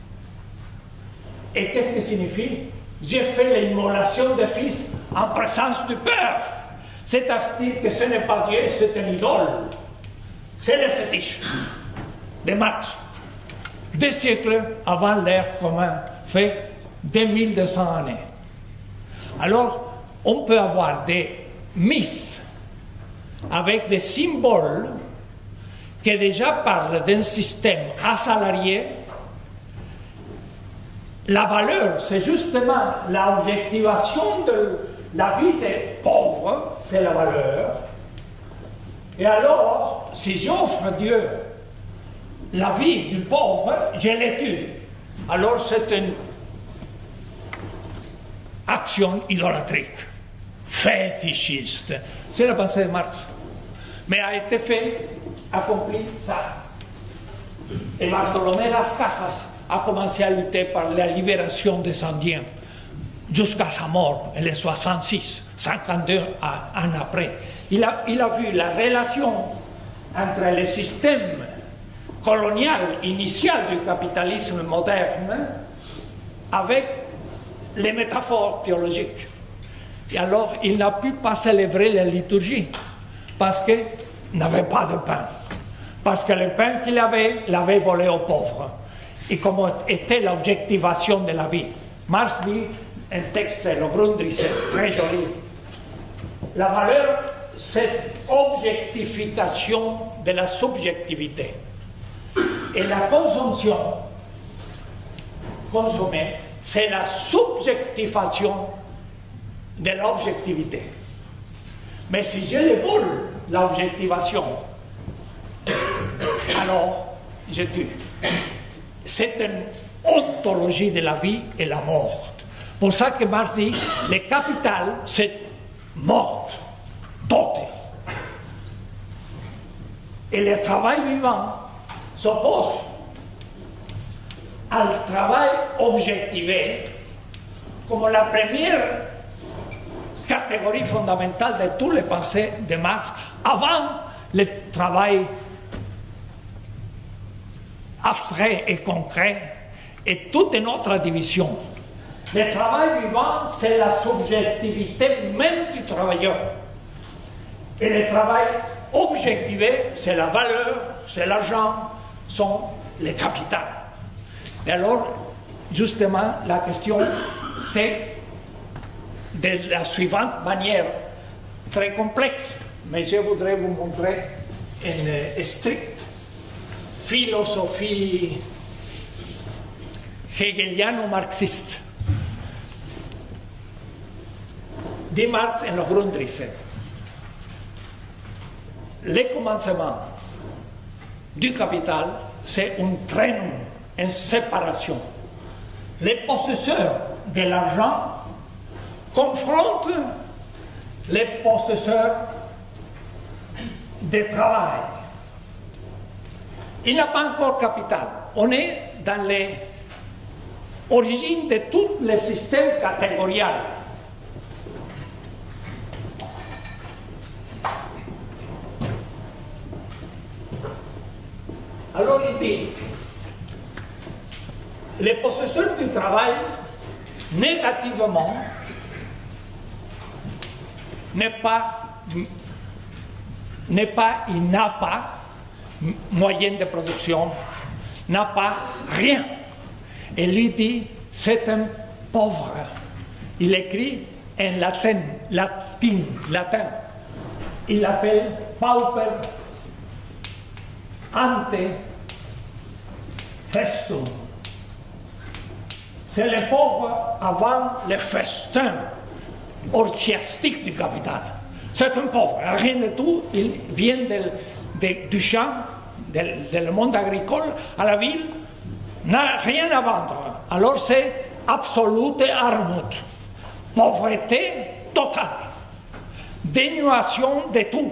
Et qu'est-ce que signifie? J'ai fait l'immolation des fils en présence du Père. C'est-à-dire que ce n'est pas Dieu, c'est une idole. C'est le fétiche de Marx. 2 siècles avant l'ère commun, fait 2200 années. Alors, on peut avoir des mythes avec des symboles qui déjà parlent d'un système assalarié. La valeur, c'est justement l'objectivation de la vie des pauvres, c'est la valeur. Et alors, si j'offre à Dieu la vie du pauvre, je le tue. Alors c'est une action idolâtrique, fétichiste. C'est la pensée de Marx. Mais a été fait, accompli ça. Et Bartolomé Las Casas a commencé à lutter par la libération des Indiens jusqu'à sa mort, en 66, 52 ans après. Il a vu la relation entre le système colonial initial du capitalisme moderne avec les métaphores théologiques. Et alors, il n'a pu pas célébrer la liturgie parce qu'il n'avait pas de pain. Parce que le pain qu'il avait, l'avait volé aux pauvres. Et comment était l'objectivation de la vie. Marx dit, un texte, le Grundrisse, c'est très joli. La valeur, c'est objectification de la subjectivité. Et la consommation, consommer, c'est la subjectivation de l'objectivité. Mais si je le vole, l'objectivation, alors je tue. c'est une ontologie de la vie et la mort. Pour ça que Marx dit, le capital, c'est mort, tote. Et le travail vivant s'oppose al travail objectivé comme la première catégorie fondamentale de toutes les pensées de Marx avant le travail abstrait et concret et toute une autre division. Le travail vivant, c'est la subjectivité même du travailleur. Et le travail objectivé, c'est la valeur, c'est l'argent, sont les capitales. Et alors, justement, la question, c'est de la suivante manière, très complexe, mais je voudrais vous montrer une stricte philosophie hegeliano-marxiste. Dit Marx en le Grundrisse. Le commencement du capital, c'est une trennung, une séparation. Les possesseurs de l'argent confrontent les possesseurs du travail. Il n'y a pas encore capital. On est dans les origines de tous les systèmes catégoriels. Alors il dit, les possesseurs du travail, négativement, il n'a pas moyen de production, n'a pas rien. Et lui dit, c'est un pauvre. Il écrit en latin. Il l'appelle pauper ante festum. C'est le pauvre avant le festin orgiastique du capital. C'est un pauvre, rien de tout. Il vient du champ, du monde agricole à la ville, n'a rien à vendre. Alors c'est absolute armut, pauvreté totale, dénuation de tout.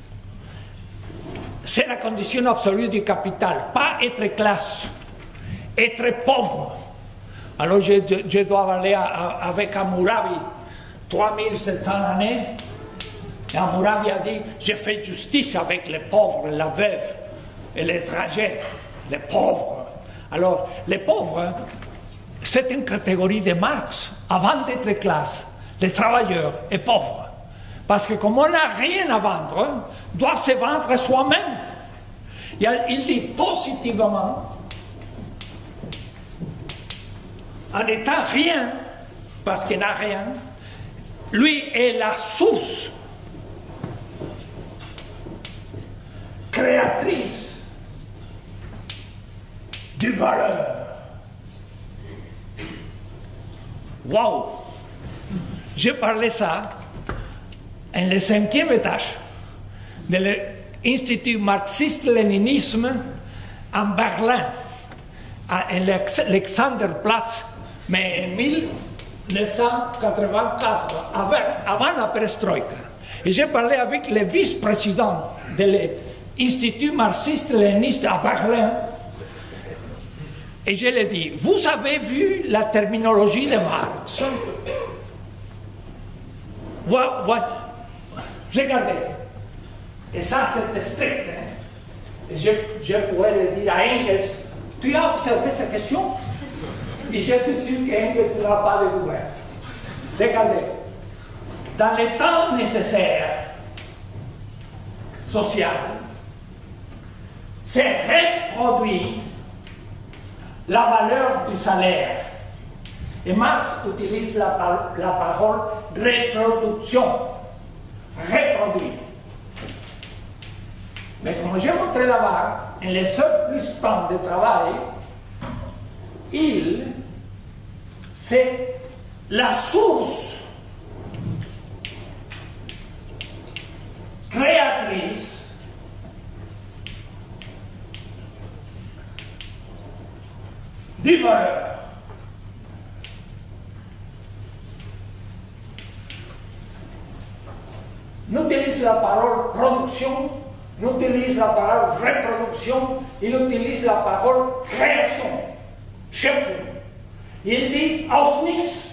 C'est la condition absolue du capital, pas être classe, être pauvre. Alors je dois aller avec Hammurabi, 3700 années, et Hammurabi a dit, j'ai fait justice avec les pauvres, la veuve et l'étranger, les pauvres. Alors, les pauvres, c'est une catégorie de Marx, avant d'être classe, les travailleurs et pauvres. Parce que comme on n'a rien à vendre, doit se vendre soi-même. Il dit positivement, en étant rien, parce qu'il n'a rien, lui est la source créatrice de valeur. Waouh! J'ai parlé ça en le 5e étage de l'Institut marxiste-léninisme en Berlin, à l'Alexanderplatz, mais en 1984, avant la perestroïka. Et j'ai parlé avec le vice-président de l'Institut marxiste-léniniste à Berlin, et je lui ai dit, vous avez vu la terminologie de Marx? Regardez. Et ça, c'est strict. Hein? Et je pourrais le dire à Engels, tu as observé cette question? Et je suis sûr qu'Engels ne l'a pas découvert. Regardez. Dans le temps nécessaire, social, c'est reproduit la valeur du salaire. Et Marx utilise la parole reproduction. Reproduit. Mais comme j'ai montré là-bas, en les surplus temps de travail, c'est la source créatrice n'utilise la parole production, n'utilise la parole reproduction, il utilise la parole création, Schöpfung. Il dit aus nichts.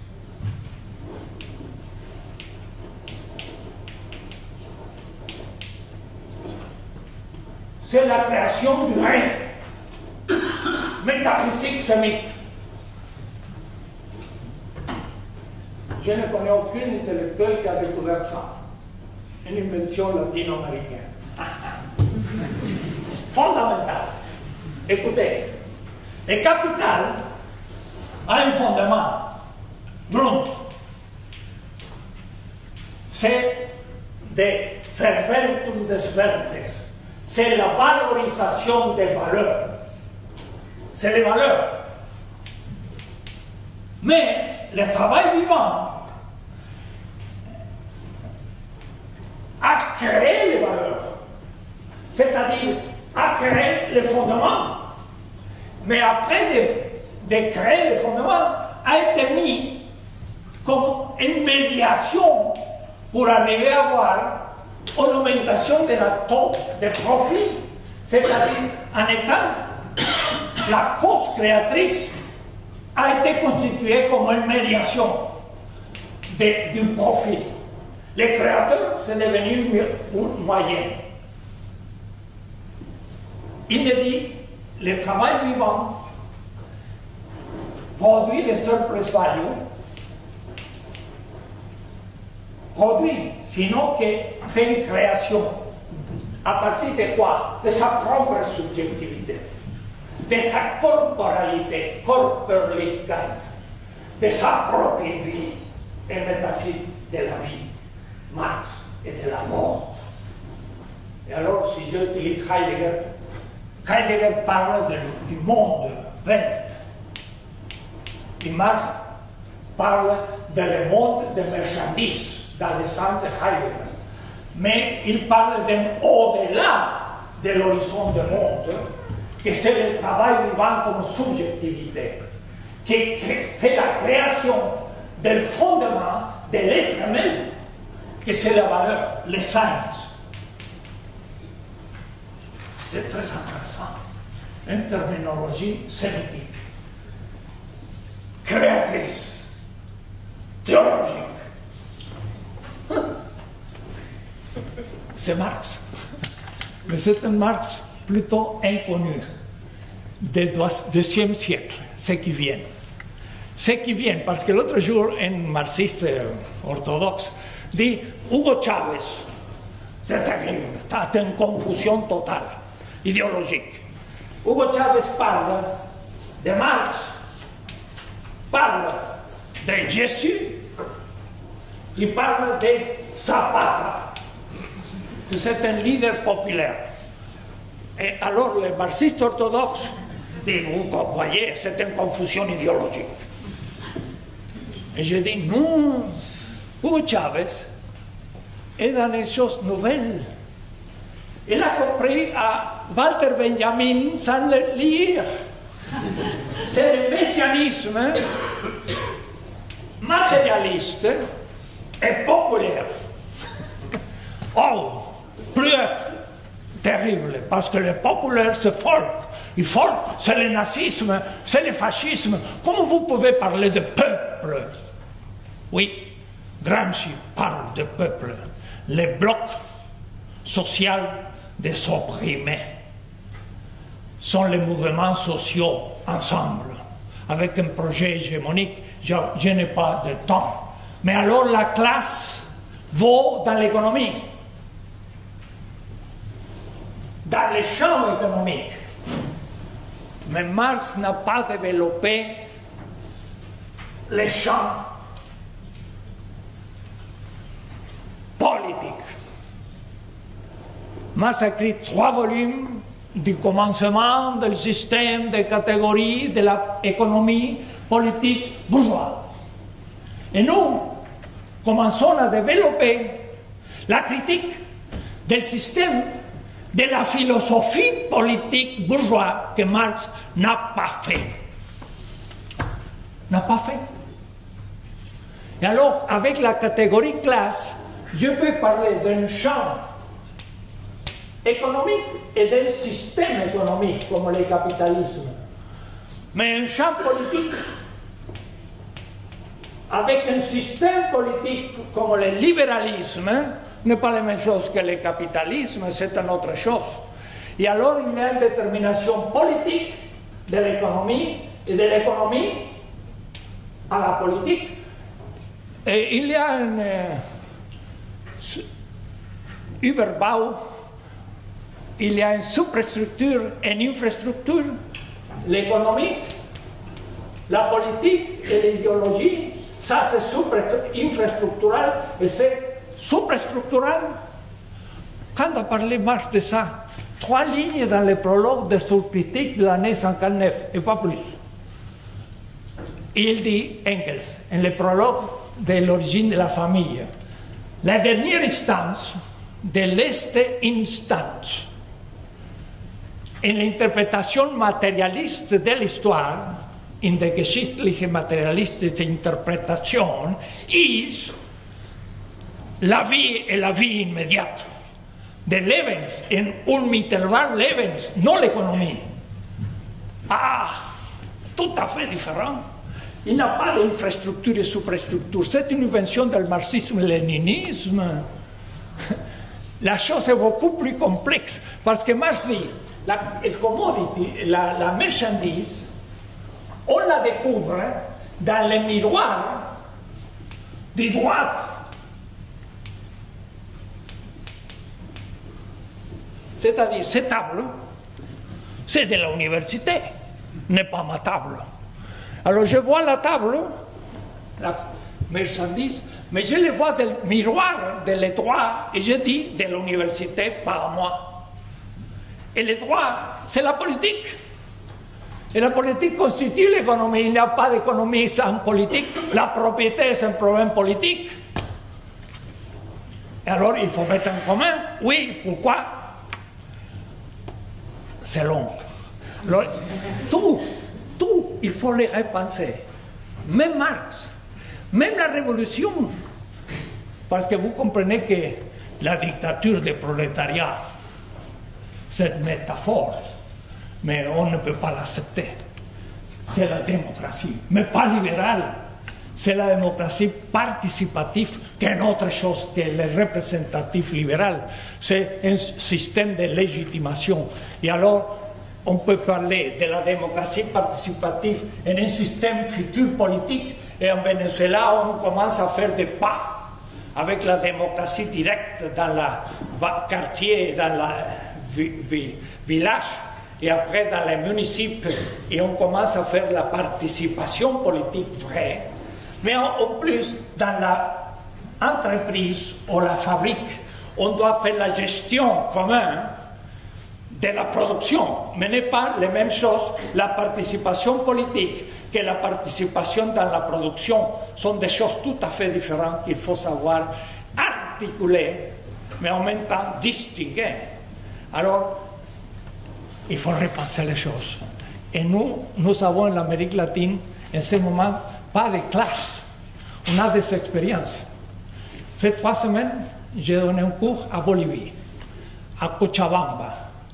C'est la création du rien. Métaphysique sémite. Je ne connais aucun intellectuel qui a découvert ça. Une invention latino-américaine. Fondamentale. Écoutez, le capital a un fondement. Grund. C'est des Verwertung des Wertes. C'est la valorisation des valeurs. C'est les valeurs. Mais le travail vivant a créé les valeurs. C'est-à-dire a créé les fondements. Mais après de créer les fondements, a été mis comme une médiation pour arriver à avoir une augmentation de la taux de profit, c'est-à-dire en étant la cause créatrice a été constituée comme une médiation du profit. Le créateur, c'est devenu un moyen. Il me dit, le travail vivant produit le surplus value, produit, sinon que fait une création. À partir de quoi? De sa propre subjectivité, de sa corporalité, Körperlichkeit, de sa propre vie et métaphysique de la vie, Marx et de la mort. Et alors, si j'utilise Heidegger, Heidegger parle du monde vert. Et Marx parle de le monde des marchandises dans le sens de Heidegger. Mais il parle d'un au-delà de l'horizon du monde, que c'est le travail vivant comme subjectivité, qui fait la création du fondement de l'être même, que c'est la valeur, les sciences. C'est très intéressant. Une terminologie sémitique, créatrice, théologique. C'est Marx. Mais c'est un Marx plutôt inconnu du XIIe siècle, ceux qui viennent. Ceux qui viennent, parce que l'autre jour, un marxiste orthodoxe dit Hugo Chávez, c'est terrible, c'est une confusion totale, idéologique. Hugo Chávez parle de Marx, parle de Jésus, il parle de Zapata. C'est un leader populaire. Et alors les marxistes orthodoxes disent, vous voyez, c'est une confusion idéologique. Et je dis, non, Hugo Chávez est dans les choses nouvelles. Il a compris à Walter Benjamin sans le lire. C'est le messianisme matérialiste et populaire. Oh, plus terrible, parce que le populaire, c'est folk. Et folk, c'est le nazisme, c'est le fascisme. Comment vous pouvez parler de peuple? Oui, Gramsci parle de peuple. Les blocs sociaux des opprimés sont les mouvements sociaux ensemble. Avec un projet hégémonique, je n'ai pas de temps. Mais alors la classe vaut dans l'économie. Dans les champs économiques. Mais Marx n'a pas développé les champs politiques. Marx a écrit 3 volumes du commencement du système des catégories de l'économie politique bourgeoise. Et nous commençons à développer la critique du système de la philosophie politique bourgeoise que Marx n'a pas fait. N'a pas fait. Et alors, avec la catégorie classe, je peux parler d'un champ économique et d'un système économique comme le capitalisme. Mais un champ politique, avec un système politique comme le libéralisme, n'est pas la même chose que le capitalisme, c'est une autre chose. Et alors il y a une détermination politique de l'économie et de l'économie à la politique. Et il y a un Überbau, il y a une superstructure et une infrastructure, l'économie, la politique et l'idéologie, ça c'est infrastructural et c'est superstructural. Quand on a parlé Marx de ça, 3 lignes dans le prologue de son critique de l'année 59 et pas plus. Il dit, Engels, en le prologue de l'origine de la famille, la dernière instance de letzte Instanz en l'interprétation matérialiste de l'histoire, in der geschichtliche materialistische Interpretation, ist la vie et la vie immédiate. Des Lebens en unmittelbar Lebens, non l'économie. Ah, tout à fait différent. Il n'y a pas d'infrastructure et superstructure. C'est une invention du marxisme-léninisme. La chose est beaucoup plus complexe parce que Marx dit le commodity, la marchandise, on la découvre dans le miroir du droit. C'est-à-dire, cette table, c'est de l'université, n'est pas ma table. Alors je vois la table, la marchandise, mais je le vois dans le miroir de le droit et je dis de l'université, pas à moi. Et le droit, c'est la politique. Et la politique constitue l'économie. Il n'y a pas d'économie sans politique. La propriété, c'est un problème politique. Et alors, il faut mettre en commun. Oui, pourquoi? C'est long. Alors, tout, il faut les repenser. Même Marx, même la révolution. Parce que vous comprenez que la dictature du prolétariat, cette métaphore, mais on ne peut pas l'accepter. C'est la démocratie, mais pas libérale. C'est la démocratie participative, qui est autre chose que le représentatif libéral. C'est un système de légitimation. Et alors, on peut parler de la démocratie participative en un système futur politique. Et en Venezuela, on commence à faire des pas avec la démocratie directe dans le quartier, dans le village, et après dans les municipes, et on commence à faire la participation politique vraie. Mais en plus, dans l'entreprise ou la fabrique, on doit faire la gestion commune de la production, mais n'est pas la même chose. La participation politique que la participation dans la production sont des choses tout à fait différentes qu'il faut savoir articuler, mais en même temps distinguer. Alors, il faut repenser les choses. Et nous avons en Amérique latine, en ce moment, pas de classe. On a des expériences. Fait 3 semaines, j'ai donné un cours à Bolivie, à Cochabamba,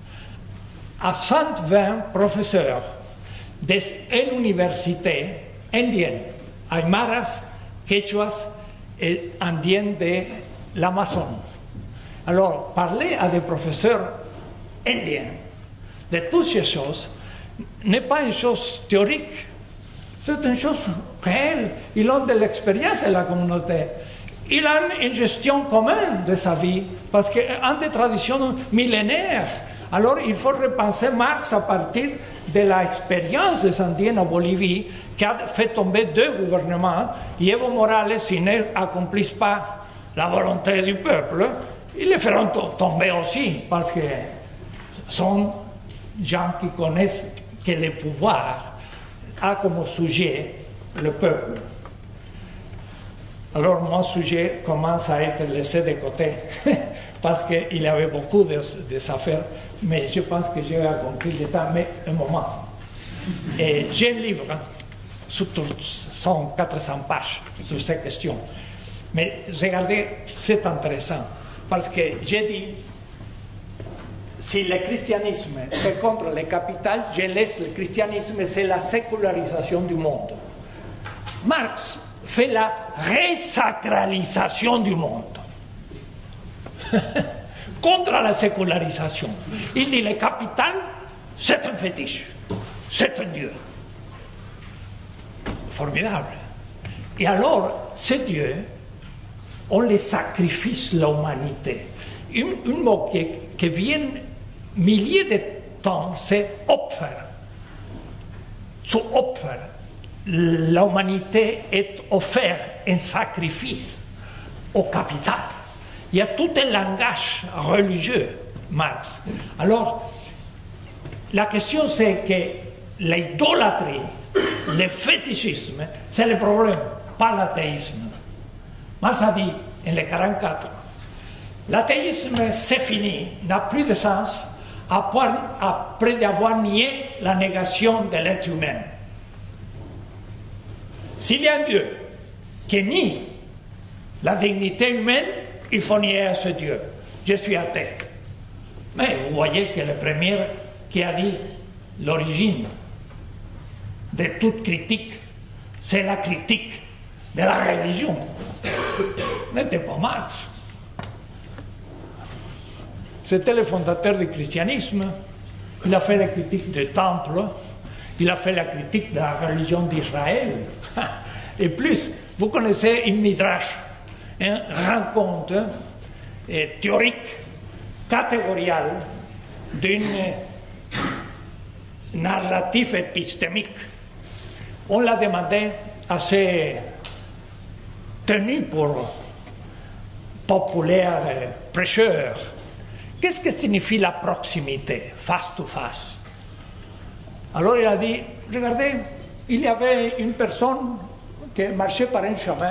à 120 professeurs d'une université indienne, aymaras, quechuas et indiennes de l'Amazon. Alors, parler à des professeurs indiens de toutes ces choses n'est pas une chose théorique, c'est une chose réelle. Ils ont de l'expérience de la communauté. Ils ont une gestion commune de sa vie, parce qu'en des traditions millénaires. Alors il faut repenser Marx à partir de l'expérience des Indiens en Bolivie, qui a fait tomber 2 gouvernements. Et Evo Morales, s'ils n'accomplissent pas la volonté du peuple, ils les feront tomber aussi, parce que sont gens qui connaissent que le pouvoir a comme sujet le peuple. Alors mon sujet commence à être laissé de côté parce qu'il y avait beaucoup d'affaires, mais je pense que j'ai accompli le temps, mais un moment. Et j'ai un livre, sur 400 pages, sur ces questions. Mais regardez, c'est intéressant, parce que j'ai dit, si le christianisme c'est contre le capital, je laisse le christianisme, c'est la sécularisation du monde. Marx fait la resacralisation du monde. Contre la sécularisation. Il dit le capital, c'est un fétiche, c'est un dieu. Formidable. Et alors, ces dieux, on les sacrifie l'humanité. Un mot qui vient milliers de temps, c'est Opfer. Zu Opfer. L'humanité est offerte un sacrifice au capital. Il y a tout un langage religieux, Marx. Alors, la question c'est que l'idolâtrie, le fétichisme, c'est le problème, pas l'athéisme. Marx a dit, en le 1944, l'athéisme c'est fini, n'a plus de sens après d'avoir nié la négation de l'être humain. S'il y a un Dieu qui nie la dignité humaine, il faut nier à ce Dieu. Je suis athée. Mais vous voyez que le premier qui a dit l'origine de toute critique, c'est la critique de la religion. N'était pas Marx. C'était le fondateur du christianisme. Il a fait la critique du temple. Il a fait la critique de la religion d'Israël. Et plus, vous connaissez une midrash, un rencontre théorique, catégoriale, d'une narrative épistémique. On l'a demandé à ces tenus pour populaires prêcheurs. Qu'est-ce que signifie la proximité, face to face? Alors il a dit, regardez, il y avait une personne qui marchait par un chemin.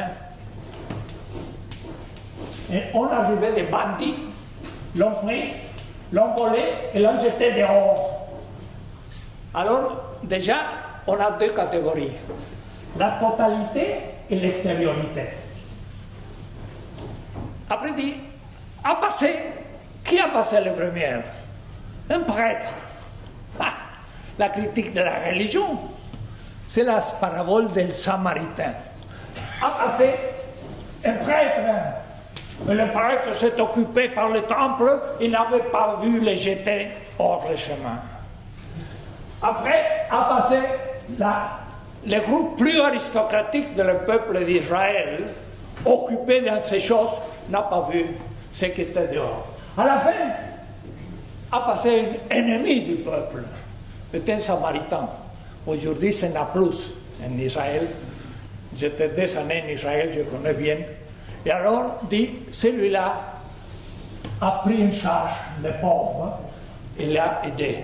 Et on arrivait des bandits, l'ont pris, l'ont volé et l'ont jeté dehors. Alors, déjà, on a deux catégories. La totalité et l'extériorité. Après, il dit, a passé, qui a passé le premier? Un prêtre. Ah, la critique de la religion, c'est la parabole del Samaritain. A passé un prêtre. Mais le prêtre s'est occupé par le temple, il n'avait pas vu les jeter hors le chemin. Après, a passé le groupe plus aristocratique du peuple d'Israël, occupé dans ces choses, n'a pas vu ce qui était dehors. À la fin, a passé un ennemi du peuple, c'était un Samaritain. Aujourd'hui, c'est Naplouse, en Israël. J'étais des années en Israël, je connais bien. Et alors, dit, celui-là a pris en charge les pauvres et l'a aidé.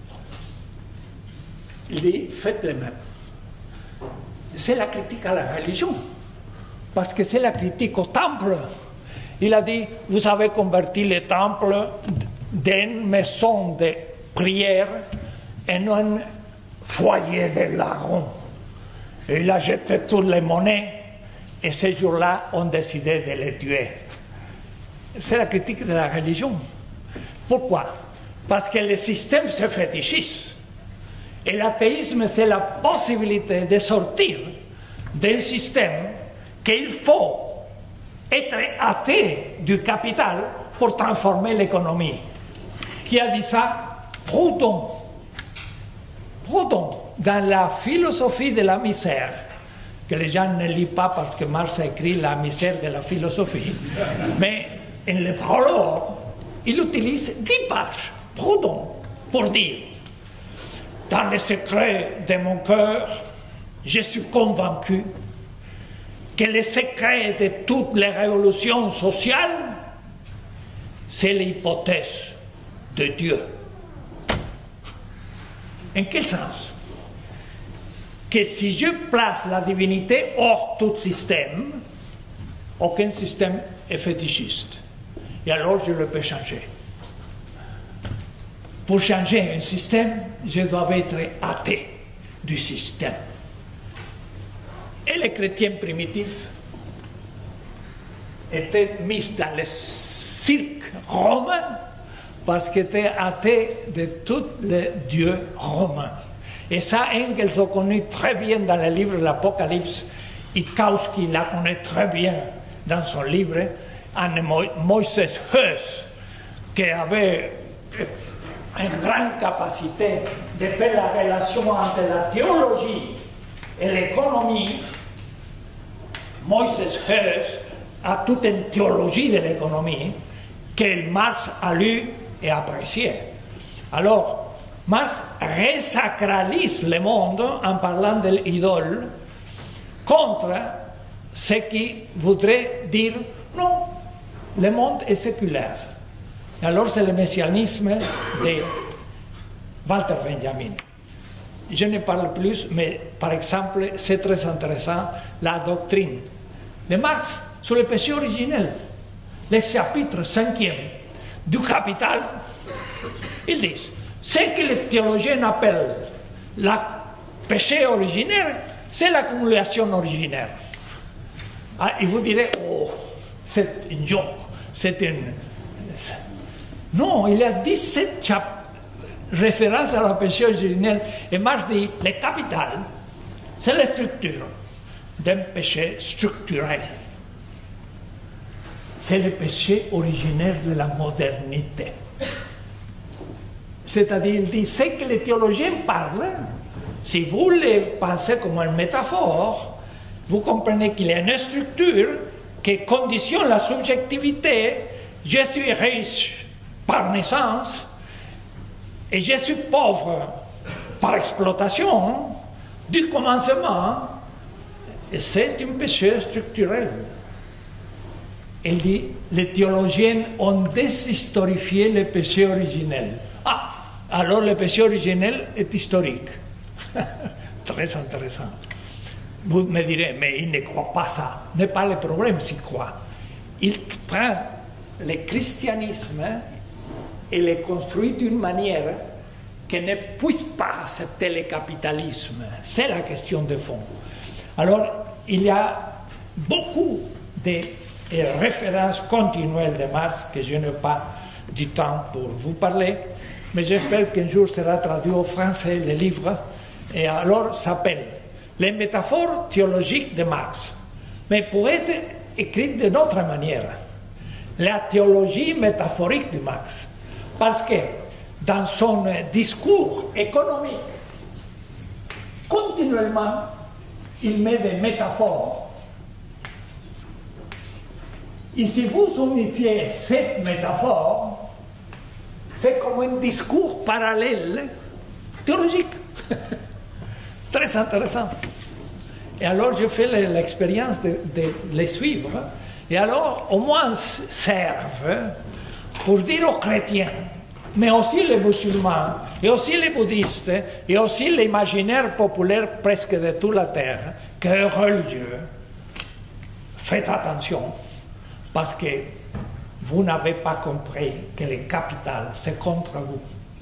Il dit, faites le même. C'est la critique à la religion, parce que c'est la critique au temple. Il a dit, vous avez converti le temple d'une maison de prière en un foyer de larrons. Et il a jeté toutes les monnaies. Et ces jours-là, on décidé de les tuer. C'est la critique de la religion. Pourquoi? Parce que le système se fétichise. Et l'athéisme, c'est la possibilité de sortir d'un système qu'il faut être athée du capital pour transformer l'économie. Qui a dit ça? Proudhon. Proudhon, dans la philosophie de la misère, que les gens ne lisent pas parce que Marx a écrit la misère de la philosophie. Mais en le prologue, il utilise 10 pages, Proudhon, pour dire « Dans le secret de mon cœur, je suis convaincu que le secret de toutes les révolutions sociales, c'est l'hypothèse de Dieu. » En quel sens? Que si je place la divinité hors tout système, aucun système est fétichiste. Et alors je le peux changer. Pour changer un système, je dois être athée du système. Et les chrétiens primitifs, était mis dans le cirque romain parce qu'il était athée de tous les dieux romains. Et ça, Engels a connu très bien dans le livre de l'Apocalypse. Ikowski la connaît très bien dans son livre, Moses Heuss, qui avait une grande capacité de faire la relation entre la théologie et l'économie. Moses Heuss a toute une théologie de l'économie que Marx a lu et apprécié. Alors, Marx resacralise le monde en parlant de l'idole contre ce qui voudrait dire non, le monde est séculaire. Et alors c'est le messianisme de Walter Benjamin. Je ne parle plus, mais par exemple, c'est très intéressant, la doctrine de Marx sur le péché originel. Le chapitre 5e du Capital, ils disent ce que les théologiens appellent le péché originaire, c'est l'accumulation originaire. Ah, et vous direz, oh, c'est une joke, c'est une... Non, il y a 17 références à la péché originel. Et Marx dit, le capital, c'est la structure d'un péché structurel. C'est le péché originaire de la modernité. C'est-à-dire, il dit, ce que les théologiens parlent, si vous les pensez comme une métaphore, vous comprenez qu'il y a une structure qui conditionne la subjectivité. Je suis riche par naissance et je suis pauvre par exploitation du commencement. Et c'est un péché structurel. Il dit, les théologiens ont déshistorifié le péché originel. Ah, alors le péché originel est historique. Très intéressant. Vous me direz, mais il ne croit pas ça. N'est pas le problème s'il croit. Il prend le christianisme et le construit d'une manière qui ne puisse pas accepter le capitalisme. C'est la question de fond. Alors, il y a beaucoup de références continuelles de Marx que je n'ai pas du temps pour vous parler, mais j'espère qu'un jour sera traduit au français le livre, et alors s'appelle Les métaphores théologiques de Marx, mais pour être écrite d'une autre manière, la théologie métaphorique de Marx, parce que dans son discours économique, continuellement, il met des métaphores. Et si vous unifiez cette métaphore, c'est comme un discours parallèle théologique. Très intéressant. Et alors, je fais l'expérience de les suivre. Et alors, au moins, servent pour dire aux chrétiens, mais aussi les musulmans, et aussi les bouddhistes, et aussi l'imaginaire populaire presque de toute la terre, que religieux, faites attention, parce que vous n'avez pas compris que le capital, c'est contre vous.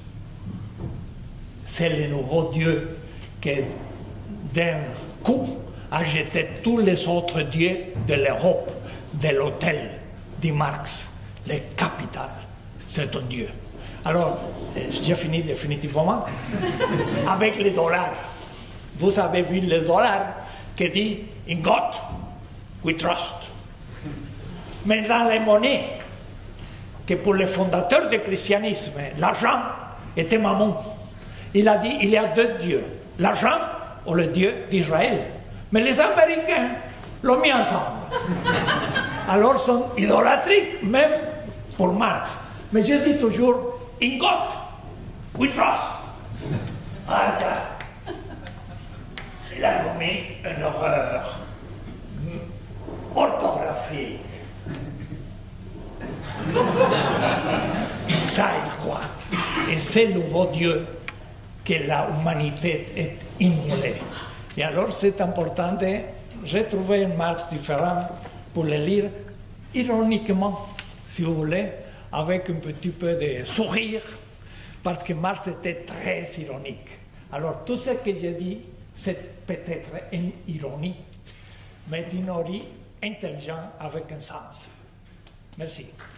C'est le nouveau Dieu qui, d'un coup, a jeté tous les autres dieux de l'Europe, de l'autel, dit Marx. Le capital, c'est un Dieu. Alors, j'ai fini définitivement avec les dollars. Vous avez vu le dollar qui dit « In God we trust ». Mais dans les monnaies, que pour les fondateurs du christianisme, l'argent était mammon. Il a dit il y a deux dieux, l'argent ou le Dieu d'Israël. Mais les Américains l'ont mis ensemble. Alors sont idolâtriques, même pour Marx. Mais je dis toujours, in God we trust. Ah, il a commis une horreur orthographique. Ça, il croit. Et c'est le nouveau Dieu que l'humanité est immolée. Et alors, c'est important de retrouver un Marx différent pour le lire ironiquement, si vous voulez, avec un petit peu de sourire, parce que Marx était très ironique. Alors, tout ce que j'ai dit, c'est peut-être une ironie, mais une ironie intelligent avec un sens. Merci.